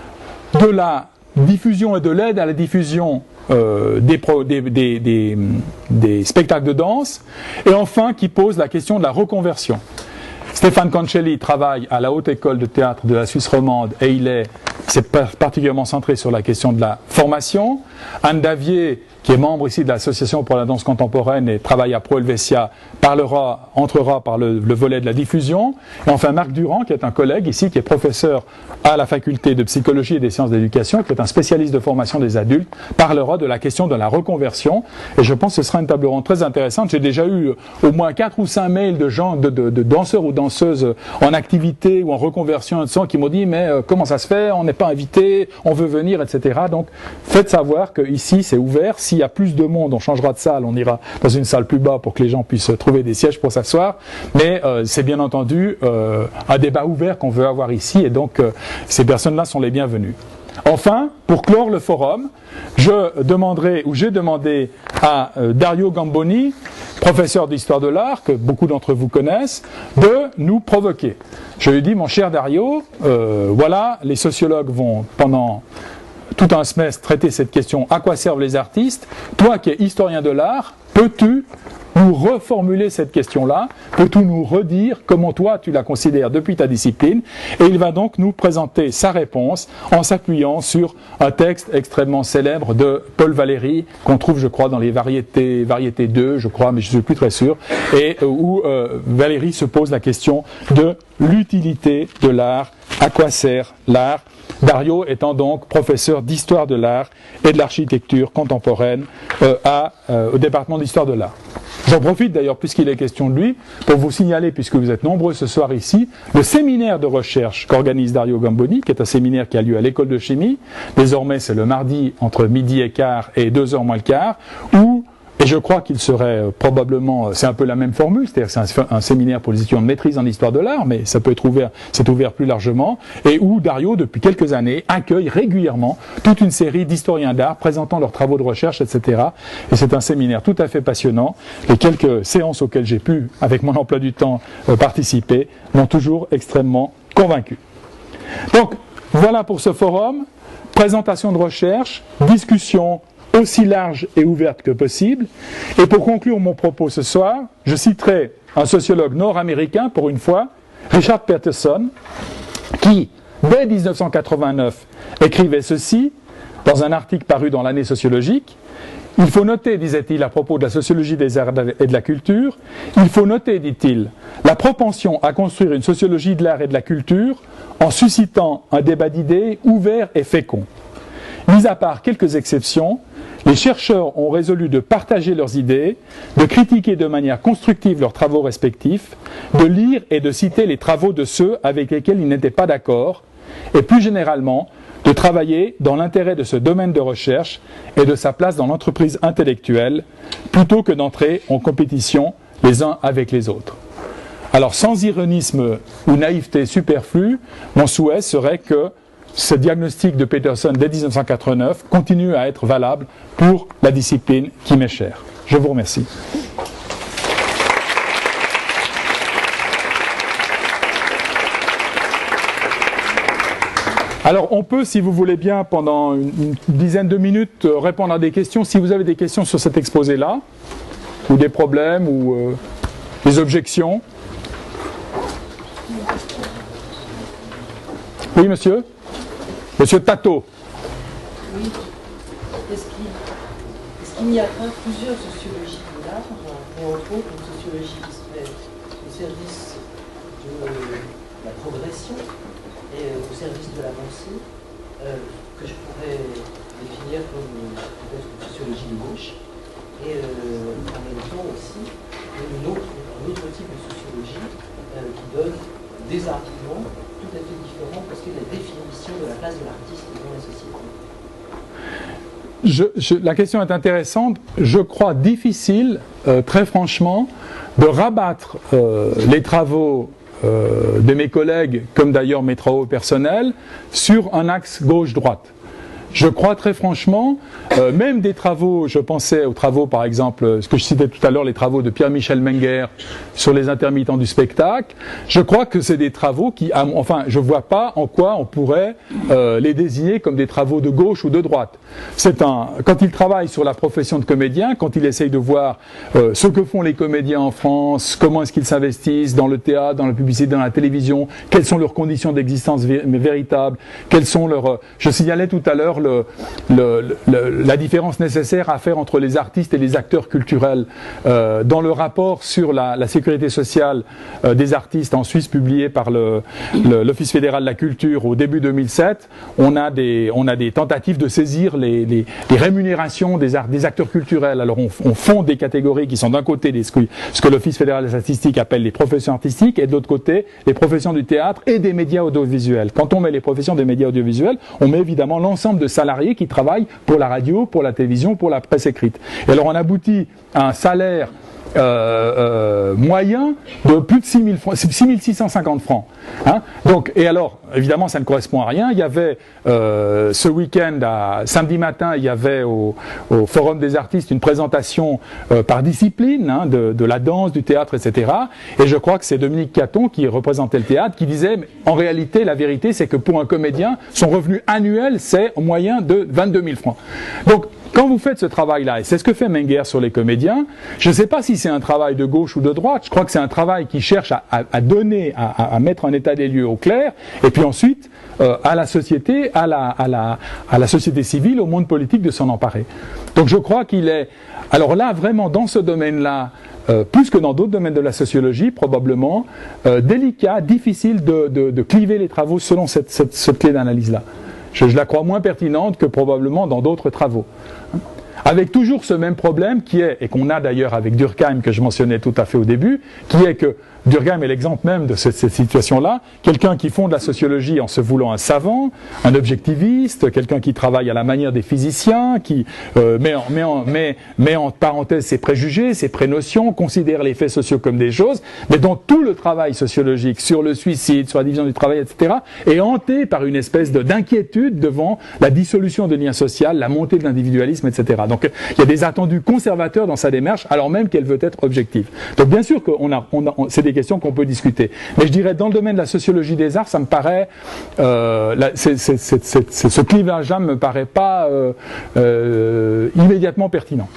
de la diffusion et de l'aide à la diffusion Euh, des, pro, des, des, des, des spectacles de danse, et enfin qui pose la question de la reconversion. Stéphane Cancelli travaille à la Haute École de Théâtre de la Suisse romande et il est c'est particulièrement centré sur la question de la formation. Anne Davier, qui est membre ici de l'Association pour la danse contemporaine et travaille à Pro Helvetia, parlera, entrera par le, le volet de la diffusion. Et enfin Marc Durand, qui est un collègue ici, qui est professeur à la faculté de psychologie et des sciences d'éducation, qui est un spécialiste de formation des adultes, parlera de la question de la reconversion. Et je pense que ce sera une table ronde très intéressante. J'ai déjà eu au moins quatre ou cinq mails de gens, de, de, de danseurs ou danseuses en activité ou en reconversion qui m'ont dit mais euh, comment ça se fait, on n'est pas invité, on veut venir, et cetera. Donc faites savoir que ici c'est ouvert. S'il y a plus de monde, on changera de salle, on ira dans une salle plus bas pour que les gens puissent trouver des sièges pour s'asseoir. Mais euh, c'est bien entendu euh, un débat ouvert qu'on veut avoir ici, et donc euh, ces personnes-là sont les bienvenues. Enfin, pour clore le forum, je demanderai, ou j'ai demandé à euh, Dario Gamboni, professeur d'histoire de l'art, que beaucoup d'entre vous connaissent, de nous provoquer. Je lui ai dit, mon cher Dario, euh, voilà, les sociologues vont pendant tout un semestre traiter cette question, à quoi servent les artistes? Toi qui es historien de l'art, peux-tu nous reformuler cette question-là? Peux-tu nous redire comment toi tu la considères depuis ta discipline? Et il va donc nous présenter sa réponse en s'appuyant sur un texte extrêmement célèbre de Paul Valéry, qu'on trouve je crois dans les variétés, variétés deux, je crois, mais je ne suis plus très sûr, et où euh, Valéry se pose la question de l'utilité de l'art, à quoi sert l'art? Dario étant donc professeur d'histoire de l'art et de l'architecture contemporaine euh, à, euh, au département d'histoire de l'art. J'en profite d'ailleurs, puisqu'il est question de lui, pour vous signaler, puisque vous êtes nombreux ce soir ici, le séminaire de recherche qu'organise Dario Gamboni, qui est un séminaire qui a lieu à l'école de chimie. Désormais, c'est le mardi entre midi et quart et deux heures moins le quart, où et je crois qu'il serait euh, probablement, c'est un peu la même formule, c'est-à-dire que c'est un, un séminaire pour les étudiants de maîtrise en histoire de l'art, mais ça peut être ouvert, c'est ouvert plus largement, et où Dario, depuis quelques années, accueille régulièrement toute une série d'historiens d'art présentant leurs travaux de recherche, et cetera. Et c'est un séminaire tout à fait passionnant. Les quelques séances auxquelles j'ai pu, avec mon emploi du temps, euh, participer, m'ont toujours extrêmement convaincu. Donc, voilà pour ce forum. Présentation de recherche, discussion aussi large et ouverte que possible. Et pour conclure mon propos ce soir, je citerai un sociologue nord-américain, pour une fois, Richard Peterson, qui, dès mille neuf cent quatre-vingt-neuf, écrivait ceci, dans un article paru dans l'année sociologique. Il faut noter, disait-il, à propos de la sociologie des arts et de la culture, il faut noter, dit-il, la propension à construire une sociologie de l'art et de la culture en suscitant un débat d'idées ouvert et fécond. Mis à part quelques exceptions, les chercheurs ont résolu de partager leurs idées, de critiquer de manière constructive leurs travaux respectifs, de lire et de citer les travaux de ceux avec lesquels ils n'étaient pas d'accord, et plus généralement, de travailler dans l'intérêt de ce domaine de recherche et de sa place dans l'entreprise intellectuelle, plutôt que d'entrer en compétition les uns avec les autres. Alors, sans ironisme ou naïveté superflue, mon souhait serait que ce diagnostic de Peterson dès mille neuf cent quatre-vingt-neuf continue à être valable pour la discipline qui m'est chère. Je vous remercie. Alors, on peut, si vous voulez bien, pendant une, une dizaine de minutes, euh, répondre à des questions. Si vous avez des questions sur cet exposé-là, ou des problèmes, ou euh, des objections. Oui, monsieur ? Monsieur Tato. Oui. Est-ce qu'il est-ce qu'il n'y a pas plusieurs sociologies de l'art, et entre autres une sociologie qui serait au service de la progression et au service de l'avancée, euh, que je pourrais définir comme peut-être une sociologie de gauche, et euh, en même temps aussi une autre, un autre type de sociologie euh, qui donne des arguments tout à fait différents parce que la définition de la place de l'artiste dans la société. Je, je, la question est intéressante. Je crois difficile, euh, très franchement, de rabattre euh, les travaux Euh, de mes collègues, comme d'ailleurs mes travaux personnels, sur un axe gauche-droite. Je crois très franchement, euh, même des travaux, je pensais aux travaux par exemple, ce que je citais tout à l'heure, les travaux de Pierre-Michel Menger sur les intermittents du spectacle, je crois que c'est des travaux qui, enfin, je vois pas en quoi on pourrait euh, les désigner comme des travaux de gauche ou de droite. C'est un, quand il travaille sur la profession de comédien, quand il essaye de voir euh, ce que font les comédiens en France, comment est-ce qu'ils s'investissent dans le théâtre, dans la publicité, dans la télévision, quelles sont leurs conditions d'existence vé véritables, quelles sont leurs, je signalais tout à l'heure Le, le, le, la différence nécessaire à faire entre les artistes et les acteurs culturels. Euh, dans le rapport sur la, la sécurité sociale euh, des artistes en Suisse publié par l'Office fédéral de la culture au début deux mille sept, on a des, on a des tentatives de saisir les, les, les rémunérations des, art, des acteurs culturels. Alors on, on fonde des catégories qui sont d'un côté des, ce que, ce que l'Office fédéral de la statistique appelle les professions artistiques et de l'autre côté les professions du théâtre et des médias audiovisuels. Quand on met les professions des médias audiovisuels, on met évidemment l'ensemble de salariés qui travaillent pour la radio, pour la télévision, pour la presse écrite. Et alors on aboutit à un salaire euh, euh, moyen de plus de six mille six cent cinquante francs. Hein. Donc, et alors, évidemment, ça ne correspond à rien. Il y avait euh, ce week-end, à samedi matin, il y avait au, au Forum des artistes une présentation euh, par discipline hein, de, de la danse, du théâtre, et cetera. Et je crois que c'est Dominique Caton qui représentait le théâtre, qui disait, en réalité, la vérité, c'est que pour un comédien, son revenu annuel, c'est en moyen de vingt-deux mille francs. Donc, quand vous faites ce travail-là, et c'est ce que fait Menger sur les comédiens, je ne sais pas si c'est un travail de gauche ou de droite, je crois que c'est un travail qui cherche à, à, à donner, à, à mettre un état des lieux au clair, et puis ensuite, euh, à la société, à la, à, la, à la société civile, au monde politique de s'en emparer. Donc je crois qu'il est, alors là, vraiment, dans ce domaine-là, Euh, plus que dans d'autres domaines de la sociologie, probablement, euh, délicat, difficile de, de, de cliver les travaux selon cette, cette, cette clé d'analyse-là. Je, je la crois moins pertinente que probablement dans d'autres travaux. avec toujours ce même problème qui est, et qu'on a d'ailleurs avec Durkheim que je mentionnais tout à fait au début, qui est que Durkheim est l'exemple même de cette, cette situation-là, quelqu'un qui fonde la sociologie en se voulant un savant, un objectiviste, quelqu'un qui travaille à la manière des physiciens, qui euh, met, en, met, en, met, met en parenthèse ses préjugés, ses prénotions, considère les faits sociaux comme des choses, mais dont tout le travail sociologique sur le suicide, sur la division du travail, et cetera, est hanté par une espèce de, d'inquiétude devant la dissolution des liens sociaux, la montée de l'individualisme, et cetera. Donc il y a des attendus conservateurs dans sa démarche, alors même qu'elle veut être objective. Donc bien sûr qu'on a, on a on, c'est des questions qu'on peut discuter. Mais je dirais, dans le domaine de la sociologie des arts, ça me paraît, euh, la, c'est, c'est, c'est, c'est, c'est, ce clivage-là me paraît pas euh, euh, immédiatement pertinent.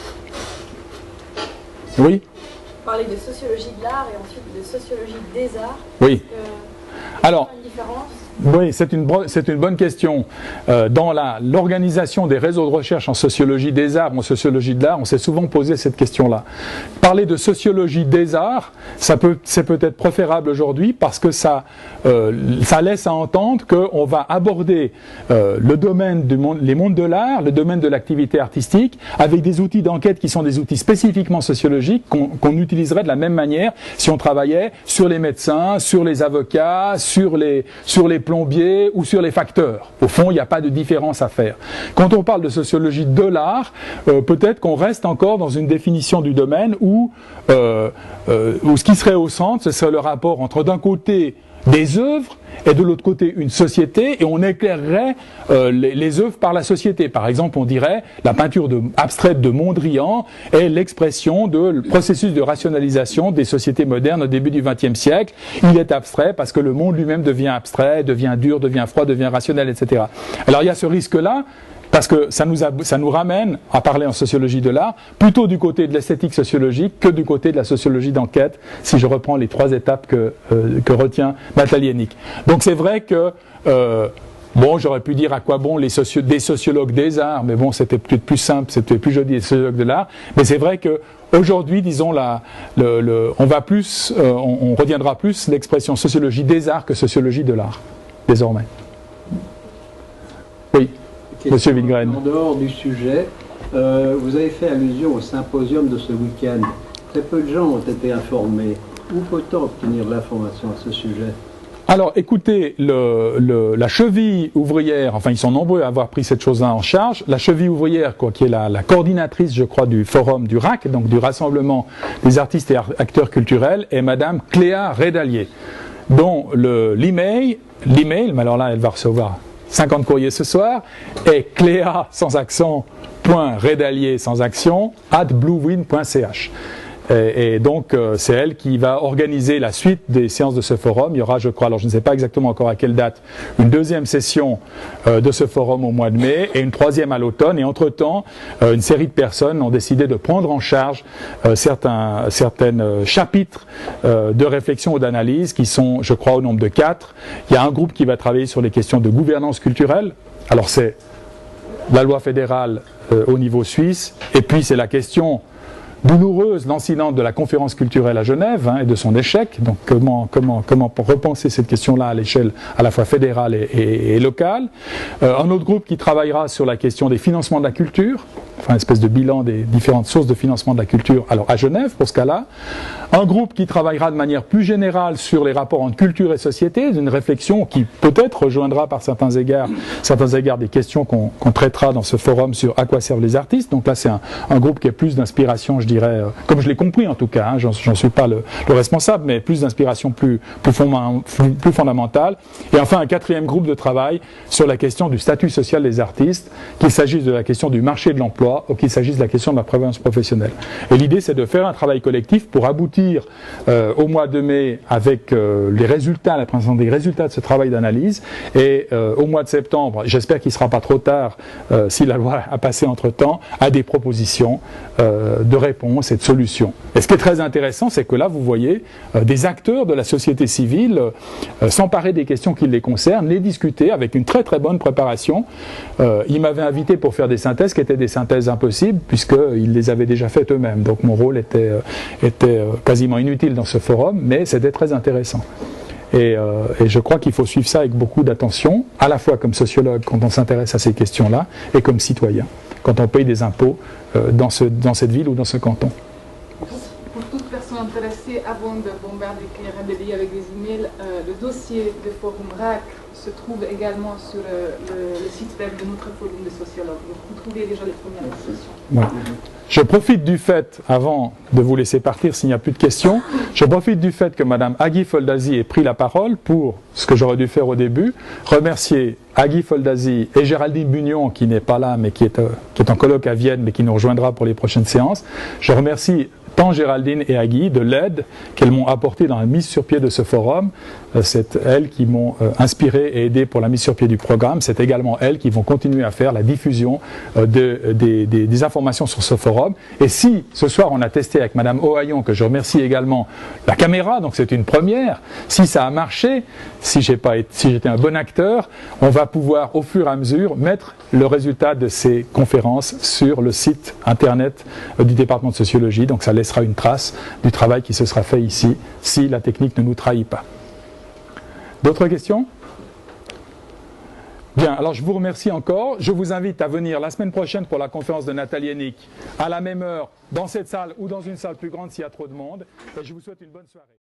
Oui? Parler de sociologie de l'art et ensuite de sociologie des arts. Oui. Que, Alors, une différence? Oui, c'est une, c'est une bonne question. Euh, dans la, l'organisation des réseaux de recherche en sociologie des arts, en sociologie de l'art, on s'est souvent posé cette question-là. Parler de sociologie des arts, ça peut, c'est peut-être préférable aujourd'hui parce que ça, euh, ça laisse à entendre qu'on va aborder euh, le domaine du monde, les mondes de l'art, le domaine de l'activité artistique, avec des outils d'enquête qui sont des outils spécifiquement sociologiques qu'on, qu'on utiliserait de la même manière si on travaillait sur les médecins, sur les avocats, sur les, sur les plombiers ou sur les facteurs. Au fond, il n'y a pas de différence à faire. Quand on parle de sociologie de l'art, euh, peut-être qu'on reste encore dans une définition du domaine où, euh, euh, où ce qui serait au centre, ce serait le rapport entre d'un côté des œuvres et de l'autre côté une société, et on éclairerait euh, les, les œuvres par la société. Par exemple, on dirait la peinture de, abstraite de Mondrian est l'expression du processus de rationalisation des sociétés modernes au début du vingtième siècle. Il est abstrait parce que le monde lui-même devient abstrait, devient dur, devient froid, devient rationnel, et cetera. Alors il y a ce risque-là, parce que ça nous, a, ça nous ramène à parler en sociologie de l'art, plutôt du côté de l'esthétique sociologique que du côté de la sociologie d'enquête, si je reprends les trois étapes que, euh, que retient Nathalie Hennig. Donc c'est vrai que, euh, bon, j'aurais pu dire à quoi bon les socio- des sociologues des arts, mais bon, c'était peut-être plus simple, c'était plus joli, les sociologues de l'art, mais c'est vrai que aujourd'hui, disons, la, le, le, on va plus, euh, on, on reviendra plus l'expression sociologie des arts que sociologie de l'art, désormais. Oui. Monsieur Wildgren. En dehors du sujet, euh, vous avez fait allusion au symposium de ce week-end. Très peu de gens ont été informés. Où peut-on obtenir de l'information à ce sujet? Alors, écoutez, le, le, la cheville ouvrière, enfin ils sont nombreux à avoir pris cette chose-là en charge, la cheville ouvrière, quoi, qui est la, la coordinatrice, je crois, du forum du R A C, donc du Rassemblement des artistes et acteurs culturels, est Madame Cléa Redalier, dont le, l'email, l'email, mais alors là elle va recevoir cinquante courriers ce soir, et cléa sans accent, point redalier sans action, at bluewin point c h. Et, et donc, euh, c'est elle qui va organiser la suite des séances de ce forum. Il y aura, je crois, alors je ne sais pas exactement encore à quelle date, une deuxième session euh, de ce forum au mois de mai et une troisième à l'automne. Et entre-temps, euh, une série de personnes ont décidé de prendre en charge euh, certains certaines, euh, chapitres euh, de réflexion ou d'analyse qui sont, je crois, au nombre de quatre. Il y a un groupe qui va travailler sur les questions de gouvernance culturelle. Alors, c'est la loi fédérale euh, au niveau suisse, et puis c'est la question douloureuse, lancinante de la conférence culturelle à Genève, hein, et de son échec. Donc comment, comment, comment repenser cette question-là à l'échelle à la fois fédérale et, et, et locale. Euh, un autre groupe qui travaillera sur la question des financements de la culture, enfin une espèce de bilan des différentes sources de financement de la culture, alors à Genève pour ce cas-là. Un groupe qui travaillera de manière plus générale sur les rapports entre culture et société, une réflexion qui peut-être rejoindra par certains égards, certains égards des questions qu'on qu'on traitera dans ce forum sur à quoi servent les artistes. Donc là c'est un, un groupe qui est plus d'inspiration, je dirais, euh, comme je l'ai compris en tout cas, hein, j'en suis pas le, le responsable, mais plus d'inspiration plus, plus, fond, plus, plus fondamentale. Et enfin un quatrième groupe de travail sur la question du statut social des artistes, qu'il s'agisse de la question du marché de l'emploi ou qu'il s'agisse de la question de la prévoyance professionnelle. Et l'idée c'est de faire un travail collectif pour aboutir Euh, au mois de mai avec euh, les résultats, la présentation des résultats de ce travail d'analyse, et euh, au mois de septembre, j'espère qu'il ne sera pas trop tard euh, si la loi a passé entre temps, à des propositions euh, de réponses et de solutions. Et ce qui est très intéressant, c'est que là vous voyez euh, des acteurs de la société civile euh, s'emparer des questions qui les concernent, les discuter avec une très très bonne préparation. Euh, ils m'avaient invité pour faire des synthèses qui étaient des synthèses impossibles puisqu'ils les avaient déjà faites eux-mêmes, donc mon rôle était, euh, était euh, quasiment inutile dans ce forum, mais c'était très intéressant. Et, euh, et je crois qu'il faut suivre ça avec beaucoup d'attention, à la fois comme sociologue quand on s'intéresse à ces questions-là, et comme citoyen. quand on paye des impôts euh, dans, ce, dans cette ville ou dans ce canton. Pour toute personne intéressée, avant de bombarder Claire Rebelli avec des emails, euh, le dossier de Forum R A C se trouve également sur euh, le, le site web de notre forum de sociologues. Donc vous trouvez déjà les premières discussions. Ouais. Je profite du fait, avant de vous laisser partir s'il n'y a plus de questions, je profite du fait que Mme Agui Foldazi ait pris la parole pour ce que j'aurais dû faire au début, remercier Agui Foldazi et Géraldine Bugnon, qui n'est pas là, mais qui est, euh, qui est en colloque à Vienne, mais qui nous rejoindra pour les prochaines séances. Je remercie tant Géraldine et Agui de l'aide qu'elles m'ont apportée dans la mise sur pied de ce forum. Euh, c'est elles qui m'ont euh, inspiré et aidé pour la mise sur pied du programme. C'est également elles qui vont continuer à faire la diffusion euh, de, des, des, des informations sur ce forum. Et si, ce soir, on a testé avec Mme Ohaillon, que je remercie également, la caméra, donc c'est une première, si ça a marché, si j'ai pas été, si j'étais un bon acteur, on va pouvoir, au fur et à mesure, mettre le résultat de ces conférences sur le site internet euh, du département de sociologie. Donc ça laissera une trace du travail qui se sera fait ici, si la technique ne nous trahit pas. D'autres questions? Bien, alors je vous remercie encore. Je vous invite à venir la semaine prochaine pour la conférence de Nathalie Hennick, à la même heure, dans cette salle ou dans une salle plus grande s'il y a trop de monde. Et je vous souhaite une bonne soirée.